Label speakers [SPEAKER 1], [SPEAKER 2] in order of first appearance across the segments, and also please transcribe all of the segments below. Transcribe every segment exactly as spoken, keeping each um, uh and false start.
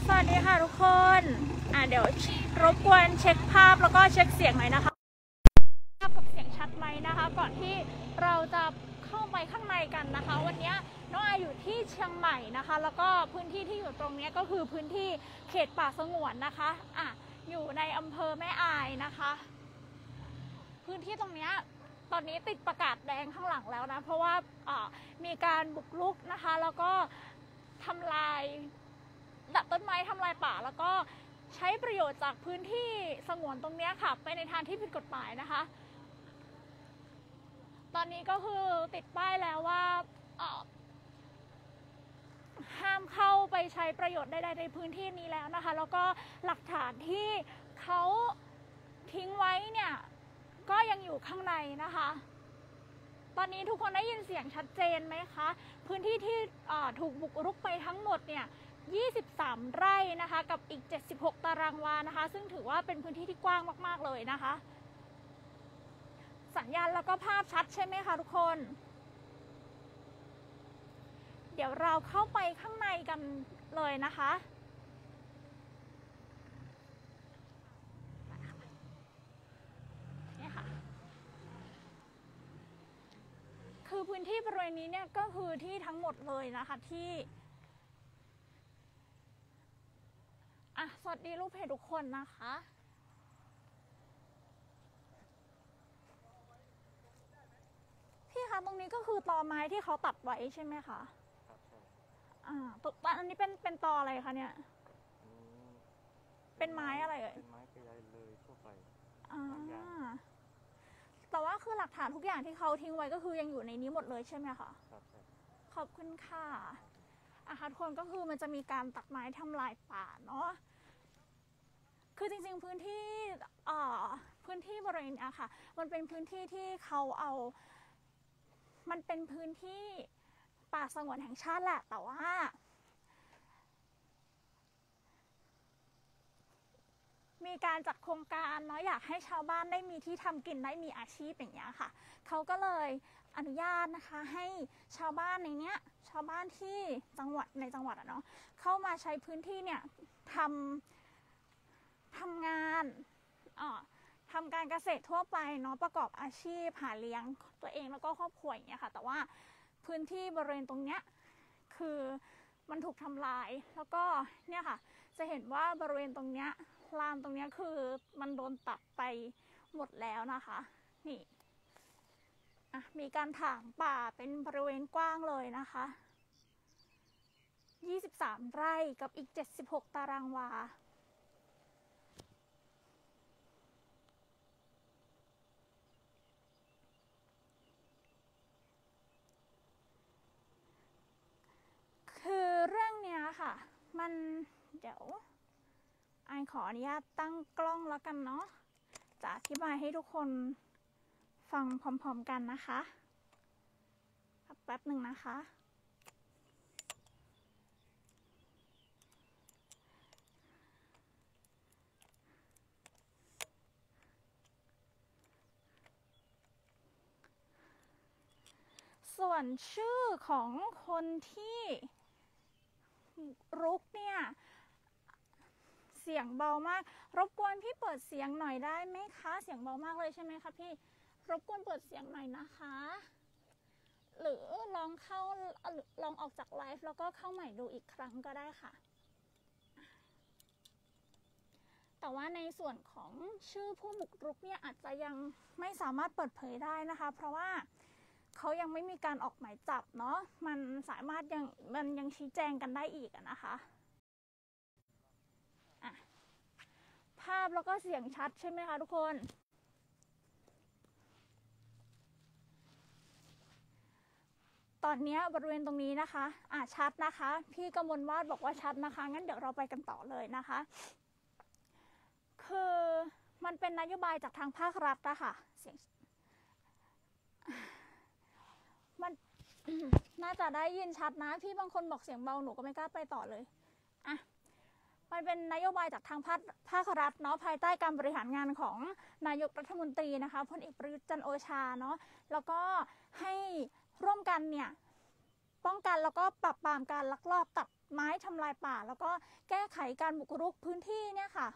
[SPEAKER 1] สวัสดีค่ะทุกคนอ่ะเดี๋ยวรบกวนเช็คภาพแล้วก็เช็คเสียงหน่อยนะคะภาพกับเสียงชัดไหมนะคะก่อนที่เราจะเข้าไปข้างในกันนะคะวันนี้น้องอาอยู่ที่เชียงใหม่นะคะแล้วก็พื้นที่ที่อยู่ตรงนี้ก็คือพื้นที่เขตป่าสงวนนะคะอ่ะอยู่ในอำเภอแม่อายนะคะพื้นที่ตรงนี้ตอนนี้ติดประกาศแดงข้างหลังแล้วนะเพราะว่ามีการบุกรุกนะคะแล้วก็ทำลายดับต้นไม้ทำลายป่าแล้วก็ใช้ประโยชน์จากพื้นที่สงวนตรงนี้ค่ะไปในทางที่ผิดกฎหมายนะคะตอนนี้ก็คือติดป้ายแล้วว่าห้ามเข้าไปใช้ประโยชน์ใดๆในพื้นที่นี้แล้วนะคะแล้วก็หลักฐานที่เขาทิ้งไว้เนี่ยก็ยังอยู่ข้างในนะคะตอนนี้ทุกคนได้ยินเสียงชัดเจนไหมคะพื้นที่ที่ถูกบุกรุกไปทั้งหมดเนี่ยยี่สิบสามไร่นะคะกับอีกเจ็ดสิบหกตารางวานะคะซึ่งถือว่าเป็นพื้นที่ที่กว้างมากๆเลยนะคะสัญญาณแล้วก็ภาพชัดใช่ไหมคะทุกคนเดี๋ยวเราเข้าไปข้างในกันเลยนะคะนี่ค่ะคือพื้นที่บริเวณนี้เนี่ยก็คือที่ทั้งหมดเลยนะคะที่อ่ะสวัสดีลูกเพจทุกคนนะคะพี่คะตรงนี้ก็คือตอไม้ที่เขาตัดไว้ใช่ไหมคะครับใช่อ่าตอันนี้เป็นเป็นตออะไรคะเนี่ยเป็นไม้อะไรเอ่ยเป็นไม้กระยายเลยทั่วไปอ่าแต่ว่าคือหลักฐานทุกอย่างที่เขาทิ้งไว้ก็คือยังอยู่ในนี้หมดเลยใช่ไหมคะครับขอบคุณค่ะอ่ะทุกคนก็คือมันจะมีการตัดไม้ทำลายป่าเนาะคือจริงๆพื้นที่อ่าพื้นที่บริเวณนี้ค่ะมันเป็นพื้นที่ที่เขาเอามันเป็นพื้นที่ป่าสงวนแห่งชาติแหละแต่ว่ามีการจัดโครงการเนาะอยากให้ชาวบ้านได้มีที่ทำกินได้มีอาชีพอย่างเงี้ยค่ะเขาก็เลยอนุญาตนะคะให้ชาวบ้านในเนี้ยชาวบ้านที่จังหวัดในจังหวัดอะเนาะเข้ามาใช้พื้นที่เนี่ยทำทำงานอ่าทำการเกษตรทั่วไปเนาะประกอบอาชีพหาเลี้ยงตัวเองแล้วก็ครอบครัวอย่างเงี้ยค่ะแต่ว่าพื้นที่บริเวณตรงเนี้ยคือมันถูกทำลายแล้วก็เนี่ยค่ะจะเห็นว่าบริเวณตรงเนี้ยลานตรงเนี้ยคือมันโดนตัดไปหมดแล้วนะคะนี่อ่ะมีการถางป่าเป็นบริเวณกว้างเลยนะคะยี่สิบสามไร่กับอีกเจ็ดสิบหกตารางวาคือเรื่องเนี้ยค่ะมันเดี๋ยวไอขออนุญาตตั้งกล้องแล้วกันเนาะจะอธิบายให้ทุกคนฟังพร้อมๆกันนะคะแป๊บหนึ่งนะคะส่วนชื่อของคนที่รุกเนี่ยเสียงเบามากรบกวนพี่เปิดเสียงหน่อยได้ไหมคะเสียงเบามากเลยใช่ไหมคะพี่รบกวนเปิดเสียงหน่อยนะคะหรือลองเข้าลองออกจากไลฟ์แล้วก็เข้าใหม่ดูอีกครั้งก็ได้ค่ะแต่ว่าในส่วนของชื่อผู้บุกรุกเนี่ยอาจจะยังไม่สามารถเปิดเผยได้นะคะเพราะว่าเขายังไม่มีการออกหมายจับเนาะมันสามารถยังมันยังชี้แจงกันได้อีกนะคะอ่ะภาพแล้วก็เสียงชัดใช่ไหมคะทุกคนตอนนี้บริเวณตรงนี้นะคะอ่ะชัดนะคะพี่กมลวาดบอกว่าชัดนะคะงั้นเดี๋ยวเราไปกันต่อเลยนะคะคือมันเป็นนโยบายจากทางภาครัฐนะคะเสียงมันน่าจะได้ยินชัดนะพี่บางคนบอกเสียงเบาหนูก็ไม่กล้าไปต่อเลยอ่ะมันเป็นนโยบายจากทางภาคภาครัฐเนาะภายใต้การบริหารงานของนายกรัฐมนตรีนะคะพลเอกประยุทธ์จันทร์โอชาเนาะแล้วก็ให้ร่วมกันเนี่ยป้องกันแล้วก็ปราบปรามการลักลอบตัดไม้ทำลายป่าแล้วก็แก้ไขการบุกรุกพื้นที่เนี่ยค่ะ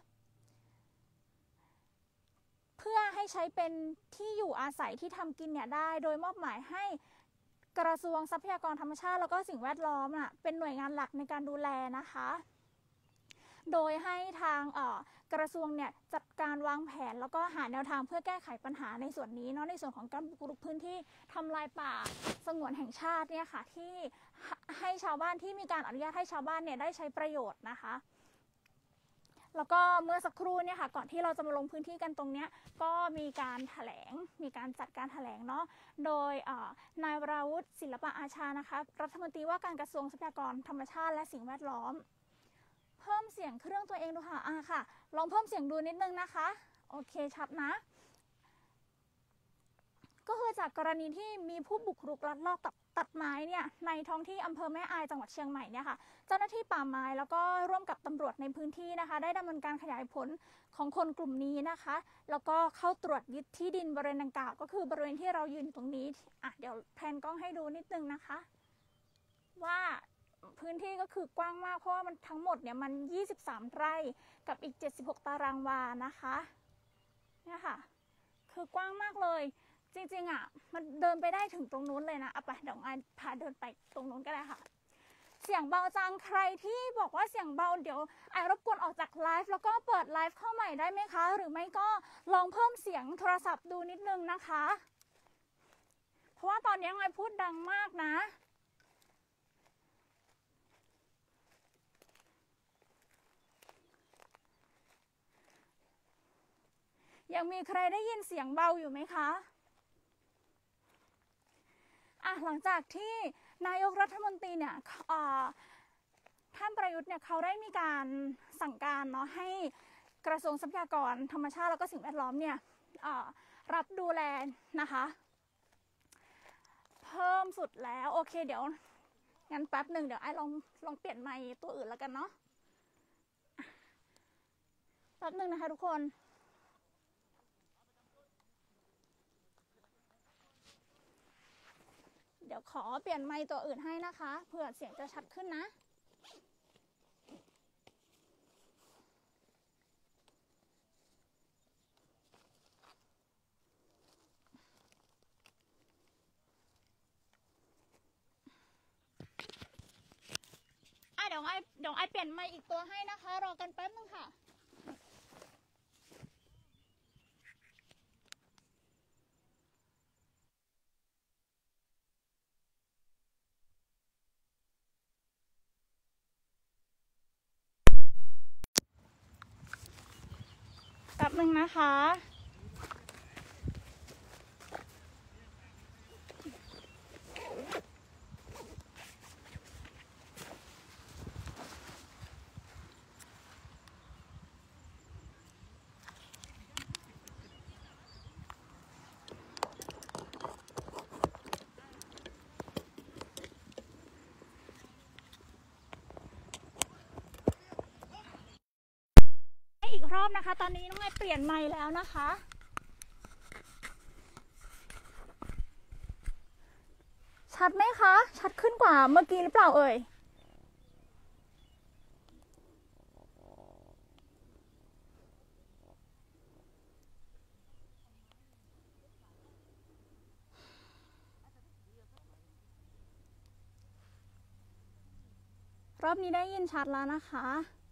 [SPEAKER 1] เพื่อให้ใช้เป็นที่อยู่อาศัยที่ทำกินเนี่ยได้โดยมอบหมายให้กระทรวงทรัพยากรธรรมชาติแล้วก็สิ่งแวดล้อมอ่ะเป็นหน่วยงานหลักในการดูแลนะคะโดยให้ทางกระทรวงเนี่ยจัดการวางแผนแล้วก็หาแนวทางเพื่อแก้ไขปัญหาในส่วนนี้เนาะในส่วนของการบุกรุกพื้นที่ทำลายป่าสงวนแห่งชาติเนี่ยค่ะที่ให้ชาวบ้านที่มีการอนุญาตให้ชาวบ้านเนี่ยได้ใช้ประโยชน์นะคะแล้วก็เมื่อสักครู่เนี่ยค่ะก่อนที่เราจะมาลงพื้นที่กันตรงเนี้ยก็มีการแถลงมีการจัดการแถลงเนาะโดยนายวราวุฒิศิลปะอาชานะคะรัฐมนตรีว่าการกระทรวงทรัพยากรธรรมชาติและสิ่งแวดล้อมเพิ่มเสียงเครื่องตัวเองดูค่ะอ่าค่ะลองเพิ่มเสียงดูนิดนึงนะคะโอเคชัดนะก็คือจากกรณีที่มีผู้บุกรุกลักลอบตัดตัดไม้เนี่ยในท้องที่อำเภอแม่อายจังหวัดเชียงใหม่เนี่ยค่ะเจ้าหน้าที่ป่าไม้แล้วก็ร่วมกับตำรวจในพื้นที่นะคะได้ดำเนินการขยายผลของคนกลุ่มนี้นะคะแล้วก็เข้าตรวจยึดที่ดินบริเวณดังกล่าวก็คือบริเวณที่เรายืนอยู่ตรงนี้อ่ะเดี๋ยวแพนกล้องให้ดูนิดนึงนะคะว่าพื้นที่ก็คือกว้างมากเพราะว่ามันทั้งหมดเนี่ยมันยี่สิบสามไร่กับอีกเจ็ดสิบหกตารางวานะคะเนี่ยค่ะคือกว้างมากเลยจริงๆอ่ะมันเดินไปได้ถึงตรงนู้นเลยนะเอาไปเดี๋ยวไอพาเดินไปตรงนู้นก็ได้ค่ะเสียงเบาจังใครที่บอกว่าเสียงเบาเดี๋ยวไอรบกวนออกจากไลฟ์แล้วก็เปิดไลฟ์เข้าใหม่ได้ไหมคะหรือไม่ก็ลองเพิ่มเสียงโทรศัพท์ดูนิดนึงนะคะเพราะว่าตอนนี้ไอพูดดังมากนะยังมีใครได้ยินเสียงเบาอยู่ไหมคะอ่ะหลังจากที่นายกรัฐมนตรีเนี่ยท่านประยุทธ์เนี่ยเขาได้มีการสั่งการเนาะให้กระทรวงทรัพยากรธรรมชาติแล้วก็สิ่งแวดล้อมเนี่ยรับดูแลนะคะเพิ่มสุดแล้วโอเคเดี๋ยวงั้นแป๊บหนึ่งเดี๋ยวไอ้ลองลองเปลี่ยนไมค์ตัวอื่นแล้วกันเนาะแป๊บหนึ่งนะคะทุกคนเดี๋ยวขอเปลี่ยนไมค์ตัวอื่นให้นะคะเผื่อเสียงจะชัดขึ้นนะอ่ะเดี๋ยวไอเดี๋ยวไอเปลี่ยนไมค์อีกตัวให้นะคะรอกันแป๊บนึงค่ะแป๊บนึงนะคะอีกรอบนะคะตอนนี้น้องไอเปลี่ยนไมค์แล้วนะคะชัดไหมคะชัดขึ้นกว่าเมื่อกี้หรือเปล่าเอ่ยรอบนี้ได้ยินชัดแล้วนะคะ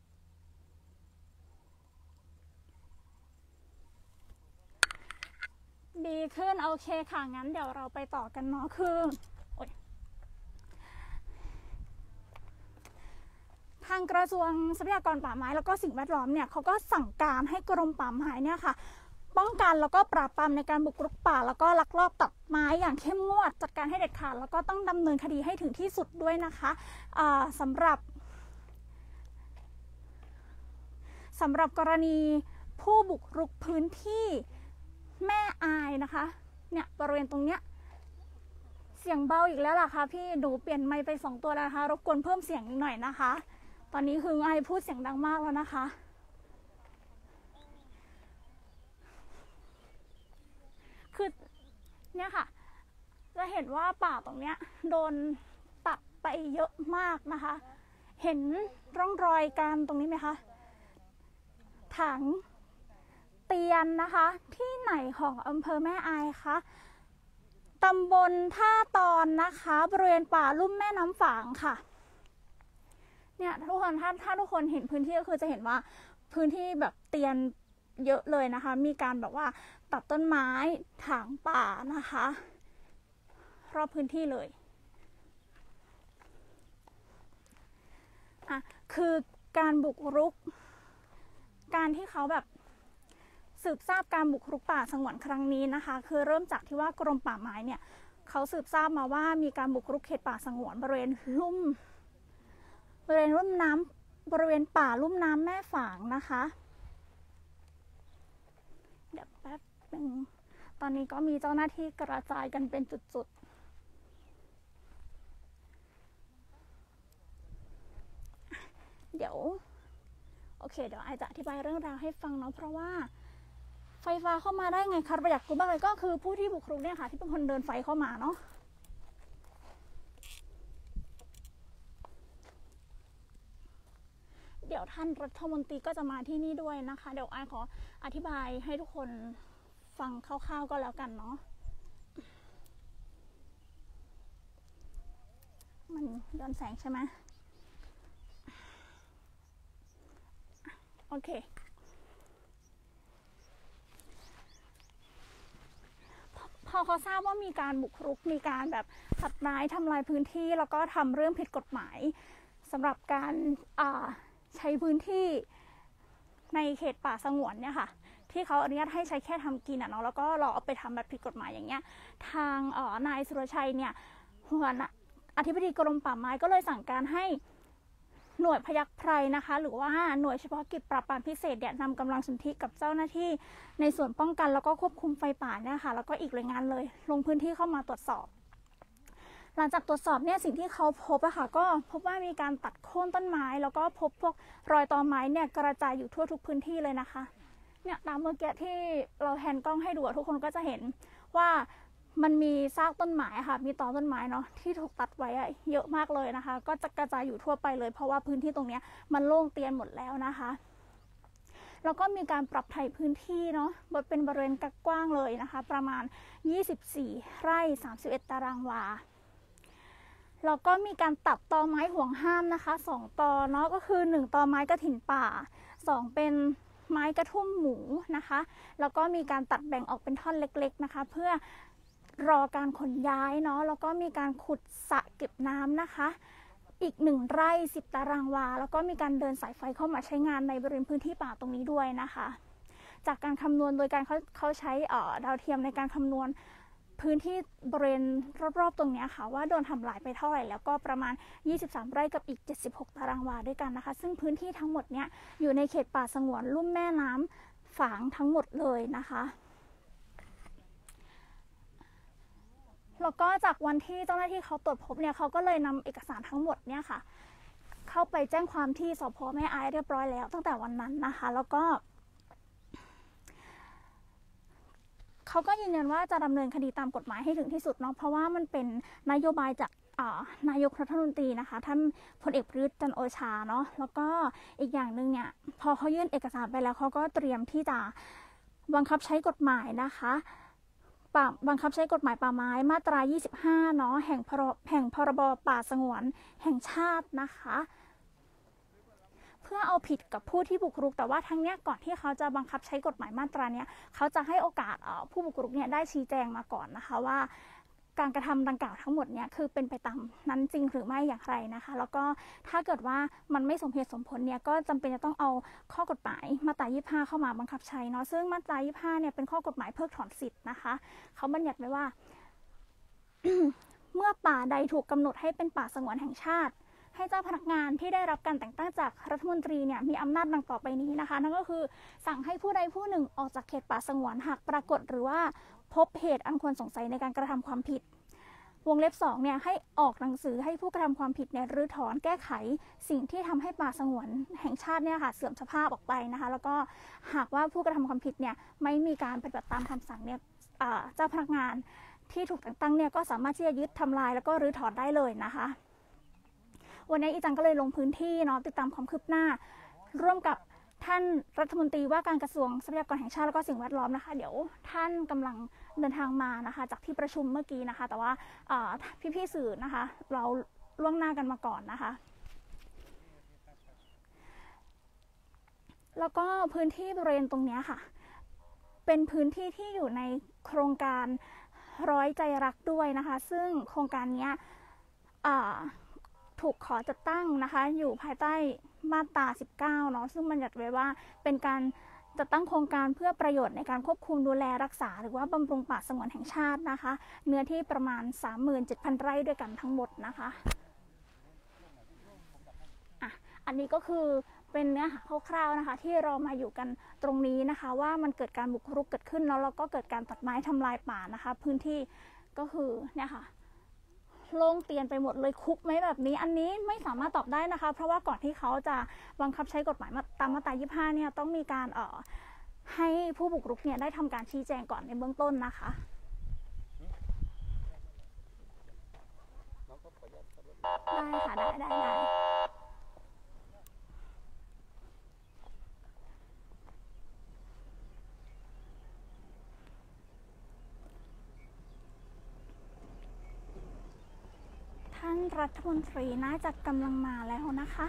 [SPEAKER 1] ดีขึ้นโอเคค่ะงั้นเดี๋ยวเราไปต่อกันเนาะคือทางกระทรวงทรัพยากรป่าไม้แล้วก็สิ่งแวดล้อมเนี่ยเขาก็สั่งการให้กรมป่าไม้เนี่ยค่ะป้องกันแล้วก็ปราบปรามในการบุกรุกป่าแล้วก็ลักลอบตัดไม้อย่างเข้มงวดจัดการให้เด็ดขาดแล้วก็ต้องดำเนินคดีให้ถึงที่สุดด้วยนะคะสำหรับสำหรับกรณีผู้บุกรุกพื้นที่แม่อายนะคะเนี่ยบริเวณตรงเนี้ยเสียงเบาอีกแล้วล่ะค่ะพี่หนูเปลี่ยนไมค์ไปสองตัวแล้วนะคะรบกวนเพิ่มเสียงหน่อยนะคะตอนนี้คือไอพูดเสียงดังมากแล้วนะคะคือเนี่ยค่ะจะเห็นว่าป่าตรงเนี้ยโดนตัดไปเยอะมากนะคะ เห็นร่องรอยการตรงนี้ไหมคะถังเตียนนะคะที่ไหนของอำเภอแม่อายคะตำบลท่าตอนนะคะบริเวณป่าลุ่มแม่น้ำฝางค่ะเนี่ยทุกคนถ้าถ้าทุกคนเห็นพื้นที่ก็คือจะเห็นว่าพื้นที่แบบเตียนเยอะเลยนะคะมีการแบบว่าตัดต้นไม้ถางป่านะคะรอบพื้นที่เลยอ่ะคือการบุกรุกการที่เขาแบบสืบทราบการบุกรุกป่าสงวนครั้งนี้นะคะคือเริ่มจากที่ว่ากรมป่าไม้เนี่ยเขาสืบทราบมาว่ามีการบุกรุกเขตป่าสงวนบริเวณลุ่มบริเวณลุ่มน้ำบริเวณป่าลุ่มน้ำแม่ฝางนะคะเดี๋ยวแป๊บนึงตอนนี้ก็มีเจ้าหน้าที่กระจายกันเป็นจุดๆเดี๋ยวโอเคเดี๋ยวไอจะอธิบายเรื่องราวให้ฟังเนาะเพราะว่าไฟฟ้าเข้ามาได้ไงคะประหยัดกูบ้างเลยก็คือผู้ที่บุกรุกเนี่ยค่ะที่เป็นคนเดินไฟเข้ามาเนาะเดี๋ยวท่านรัฐมนตรีก็จะมาที่นี่ด้วยนะคะเดี๋ยวไอขออธิบายให้ทุกคนฟังคร่าวๆก็แล้วกันเนาะมันย้อนแสงใช่ไหมโอเคพอเขาทราบว่ามีการบุกรุกมีการแบบตัดไม้ทำลายพื้นที่แล้วก็ทำเรื่องผิดกฎหมายสำหรับการใช้พื้นที่ในเขตป่าสงวนเนี่ยค่ะที่เขาอนุญาตให้ใช้แค่ทำกินอ่ะเนาะแล้วก็เราเอาไปทำแบบผิดกฎหมายอย่างเงี้ยทางนายสุรชัยเนี่ยหัวหน้าอธิบดีกรมป่าไม้ก็เลยสั่งการให้หน่วยพยัคฆ์ไพรนะคะหรือว่าหน่วยเฉพาะกิจปราบปรามพิเศษเนี่ยนำกำลังสนธิกับเจ้าหน้าที่ในส่วนป้องกันแล้วก็ควบคุมไฟป่าเนี่ยค่ะแล้วก็อีกหน่วยงานเลยลงพื้นที่เข้ามาตรวจสอบหลังจากตรวจสอบเนี่ยสิ่งที่เขาพบอะค่ะก็พบว่ามีการตัดโค่นต้นไม้แล้วก็พบพวกรอยตอไม้เนี่ยกระจายอยู่ทั่วทุกพื้นที่เลยนะคะเนี่ยตามเมื่อกี้ที่เราแฮนกล้องให้ดูทุกคนก็จะเห็นว่ามันมีซากต้นไม้ค่ะมีตอต้นไม้เนาะที่ถูกตัดไว้เยอะมากเลยนะคะก็จะกระจายอยู่ทั่วไปเลยเพราะว่าพื้นที่ตรงนี้มันโล่งเตียนหมดแล้วนะคะแล้วก็มีการปรับไถพื้นที่เนาะเป็นบริเวณกว้างเลยนะคะประมาณยี่สิบสี่ไร่สามสิบเอ็ดตารางวาแล้วก็มีการตัดตอไม้ห่วงห้ามนะคะสองตอเนาะก็คือหนึ่งตอไม้กระถิ่นป่าสองเป็นไม้กระทุ่มหมูนะคะแล้วก็มีการตัดแบ่งออกเป็นท่อนเล็กๆนะคะเพื่อรอการขนย้ายเนาะแล้วก็มีการขุดสระเก็บน้ำนะคะอีกหนึ่งไร่สิบตารางวาแล้วก็มีการเดินสายไฟเข้ามาใช้งานในบริเวณพื้นที่ป่าตรงนี้ด้วยนะคะจากการคำนวณโดยการเขาเขาใช้ดาวเทียมในการคำนวณพื้นที่บริเวณรอบๆตรงนี้ค่ะว่าโดนทำลายไปเท่าไหร่แล้วก็ประมาณยี่สิบสามไร่กับอีกเจ็ดสิบหกตารางวาด้วยกันนะคะซึ่งพื้นที่ทั้งหมดเนี่ยอยู่ในเขตป่าสงวนลุ่มแม่น้ำฝางทั้งหมดเลยนะคะแล้วก็จากวันที่เจ้าหน้าที่เขาตรวจพบเนี่ยเขาก็เลยนำเอกสารทั้งหมดเนี่ยค่ะเข้าไปแจ้งความที่สพ.แม่อายเรียบร้อยแล้วตั้งแต่วันนั้นนะคะแล้วก็เขาก็ยืนยันว่าจะดำเนินคดีตามกฎหมายให้ถึงที่สุดเนาะเพราะว่ามันเป็นนโยบายจากนายกรัฐมนตรีนะคะท่านพลเอกประยุทธ์จันทร์โอชาเนาะแล้วก็อีกอย่างหนึ่งเนี่ยพอเขายื่นเอกสารไปแล้วเขาก็เตรียมที่จะบังคับใช้กฎหมายนะคะบังคับใช้กฎหมายป่าไม้มาตรายี่สิบห้าเนาะแห่งพรแห่งพรบป่าสงวนแห่งชาตินะคะเพื่อเอาผิดกับผู้ที่บุกรุกแต่ว่าทั้งนี้ก่อนที่เขาจะบังคับใช้กฎหมายมาตราเนี้ยเขาจะให้โอกาสผู้บุกรุกเนี่ยได้ชี้แจงมาก่อนนะคะว่าการกระทำดังกล่าวทั้งหมดเนี่ยคือเป็นไปตามนั้นจริงหรือไม่อย่างไรนะคะแล้วก็ถ้าเกิดว่ามันไม่สมเหตุสมผลเนี่ยก็จำเป็นจะต้องเอาข้อกฎหมายมาตรายี่สิบห้าเข้ามาบังคับใช้เนาะซึ่งมาตรายี่สิบห้าเนี่ยเป็นข้อกฎหมายเพิกถอนสิทธิ์นะคะเขาบัญญัติไว้ว่า เมื่อป่าใดถูกกำหนดให้เป็นป่าสงวนแห่งชาติให้เจ้าพนักงานที่ได้รับการแต่งตั้งจากรัฐมนตรีเนี่ยมีอำนาจดังต่อไปนี้นะคะนั่นก็คือสั่งให้ผู้ใดผู้หนึ่งออกจากเขตป่าสงวนหากปรากฏหรือว่าพบเหตุอันควรสงสัยในการกระทำความผิดวงเล็บสองเนี่ยให้ออกหนังสือให้ผู้กระทำความผิดเนี่ยรื้อถอนแก้ไขสิ่งที่ทำให้ป่าสงวนแห่งชาติเนี่ยค่ะเสื่อมสภาพออกไปนะคะแล้วก็หากว่าผู้กระทำความผิดเนี่ยไม่มีการปฏิบัติตามคำสั่งเนี่ยเจ้าพนักงานที่ถูกแต่งตั้งเนี่ยก็สามารถที่จะยึดทำลายแล้วก็รื้อถอนได้เลยนะคะวันนี้อีจังก็เลยลงพื้นที่เนาะติดตามความคืบหน้าร่วมกับท่านรัฐมนตรีว่าการกระทรวงทรัพยากรแห่งชาติและก็สิ่งแวดล้อมนะคะเดี๋ยวท่านกำลังเดินทางมานะคะจากที่ประชุมเมื่อกี้นะคะแต่ว่าพี่ๆสื่อนะคะเราล่วงหน้ากันมาก่อนนะคะแล้วก็พื้นที่บริเวณตรงนี้ค่ะเป็นพื้นที่ที่อยู่ในโครงการร้อยใจรักด้วยนะคะซึ่งโครงการนี้ถูกขอจัดตั้งนะคะอยู่ภายใต้มาตราสิบเก้าเนาะซึ่งมันจัดไว้ว่าเป็นการจัดตั้งโครงการเพื่อประโยชน์ในการควบคุมดูแลรักษาหรือว่าบำรุงป่าสงวนแห่งชาตินะคะเนื้อที่ประมาณ สามหมื่นเจ็ดพัน ไร่ด้วยกันทั้งหมดนะคะอ่ะอันนี้ก็คือเป็นเนื้อหาคร่าวๆนะคะที่เรามาอยู่กันตรงนี้นะคะว่ามันเกิดการบุกรุกเกิดขึ้นแล้วเราก็เกิดการตัดไม้ทำลายป่านะคะพื้นที่ก็คือเนี่ยค่ะโล่งเตียนไปหมดเลยคุกไหมแบบนี้อันนี้ไม่สามารถตอบได้นะคะเพราะว่าก่อนที่เขาจะบังคับใช้กฎหมายตามมาตรายี่สิบห้าเนี่ยต้องมีการเอ่อให้ผู้บุกรุกเนี่ยได้ทำการชี้แจงก่อนในเบื้องต้นนะคะได้ค่ะได้ได้ได้ท่านรัฐมนตรีน่าจะกำลังมาแล้วนะคะ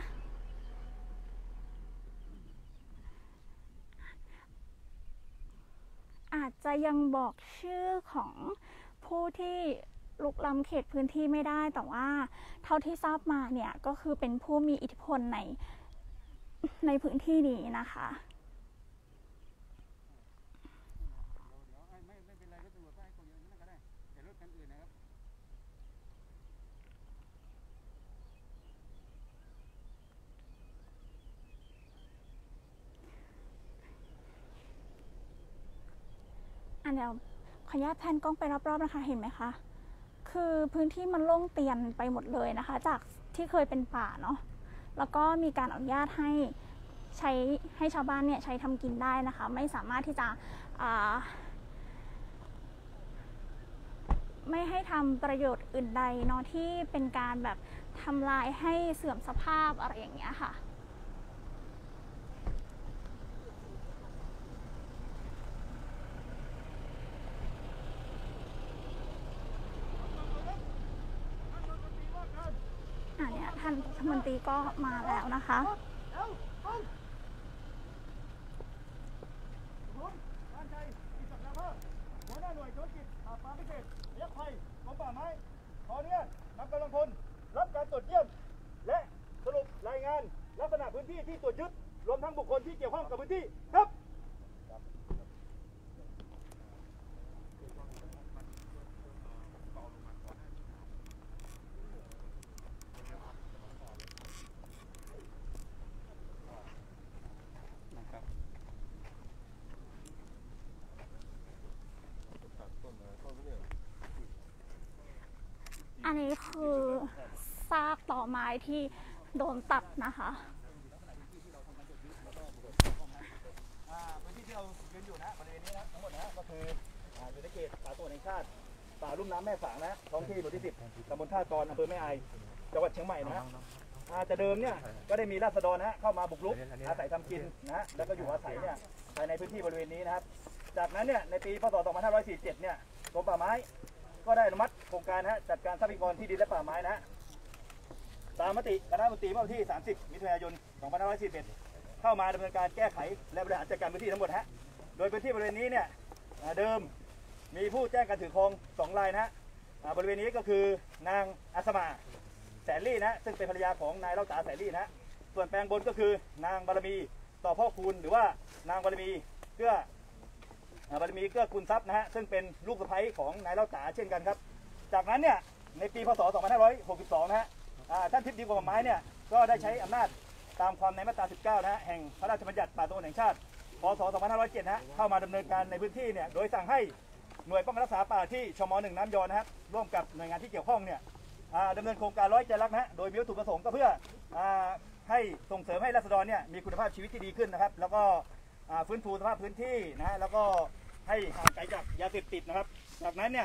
[SPEAKER 1] อาจจะยังบอกชื่อของผู้ที่ลุกล้ำเขตพื้นที่ไม่ได้แต่ว่าเท่าที่ทราบมาเนี่ยก็คือเป็นผู้มีอิทธิพลในในพื้นที่นี้นะคะอันเดียวขออนุญาตแพนกล้องไปรอบๆนะคะเห็นไหมคะคือพื้นที่มันโล่งเตียนไปหมดเลยนะคะจากที่เคยเป็นป่าเนาะแล้วก็มีการอนุญาตให้ใช้ให้ชาวบ้านเนี่ยใช้ทำกินได้นะคะไม่สามารถที่จะไม่ให้ทำประโยชน์อื่นใดเนาะที่เป็นการแบบทำลายให้เสื่อมสภาพอะไรอย่างเงี้ยค่ะอันนี้ท่านรัฐมนตรีก็มาแล้วนะคะหัวหน้าหน่วยธุรกิจป่าไม้พิเศษเลี้ยงไผ่กรมป่าไม้ขอเนี่ยนำกำลังพลรับการตรวจเยี่ยมและสรุปรายงานลักษณะพื้นที่ที่ตรวจยึดรวมทั้งบุคคลที่เกี่ยวข้องกับพื้นที่ครับอันนี้คือซากต่อไม้ที่โดนตัดนะคะพื้นที่ที่เรายืนอยู่นะบริเวณนี้นะทั้งหมดนะก็คืออยู่ในเขตป่าสงวนแห่งชาติป่าลุ่มน้ำแม่ฝางนะท้องที่หมู่ที่สิบตำบลท่ากรอำเภอแม่อายจังหวัดเชียงใหม่นะแต่เดิมเนี่ยก็ได้มีราษฎรนะเข้ามาบุกรุกอาศัยทำกินนะแล้วก็อยู่อาศัยเนี่ยภายในพื้นที่บริเวณนี้นะครับจากนั้นเนี่ยในปีพศสองพันห้าร้อยสี่สิบเจ็ดเนี่ยกรมป่าไม้ก็ได้อนุมัติโครงการนะจัดการทรัพยากรที่ดินและป่าไม้นะตามมติคณะรัฐมนตรีเมื่อวันที่สามสิบมิถุนายนสองพันห้าร้อยสี่สิบเอ็ดเข้ามาดำเนินการแก้ไขและบริหารจัดการพื้นที่ทั้งหมดฮะโดยพื้นที่บริเวณนี้เนี่ยเดิมมีผู้แจ้งการถือครองสองรายนะบริเวณนี้ก็คือนางอัศมาแสนลี่นะซึ่งเป็นภรรยาของนายเล่าตาแสนลี่นะส่วนแปลงบนก็คือนางบารมีต่อพ่อคูณหรือว่านางบารมีเกื้อบารมีเกื้อกูลทรัพย์นะฮะซึ่งเป็นลูกสะใภ้ของนายเล่าตาเช่นกันครับจากนั้นเนี่ยในปีพศสองพันห้าร้อยหกสิบสองนะฮะท่านทิพย์ดีกรมป่าไม้เนี่ยก็ได้ใช้อำนาจตามความในมาตราสิบเก้านะฮะแห่งพระราชบัญญัติป่าสงวนแห่งชาติพศสองพันห้าร้อยเจ็ดนะฮะเข้ามาดำเนินการในพื้นที่เนี่ยโดยสั่งให้หน่วยป้องกันรักษาป่าที่ชมหนึ่งน้ำยอนะครับร่วมกับหน่วยงานที่เกี่ยวข้องเนี่ยดำเนินโครงการร้อยใจรักนะฮะโดยมีวัตถุประสงค์ก็เพื่อให้ส่งเสริมให้ราษฎรเนี่ยมีคุณภาพชีวิตที่ดีขึ้นนะครับแล้วก็ฟื้นฟูสภาพพื้นที่นะฮะแล้วก็ให้ห่างไกลจากยาเสพติดนะครับจากนั้นเนี่ย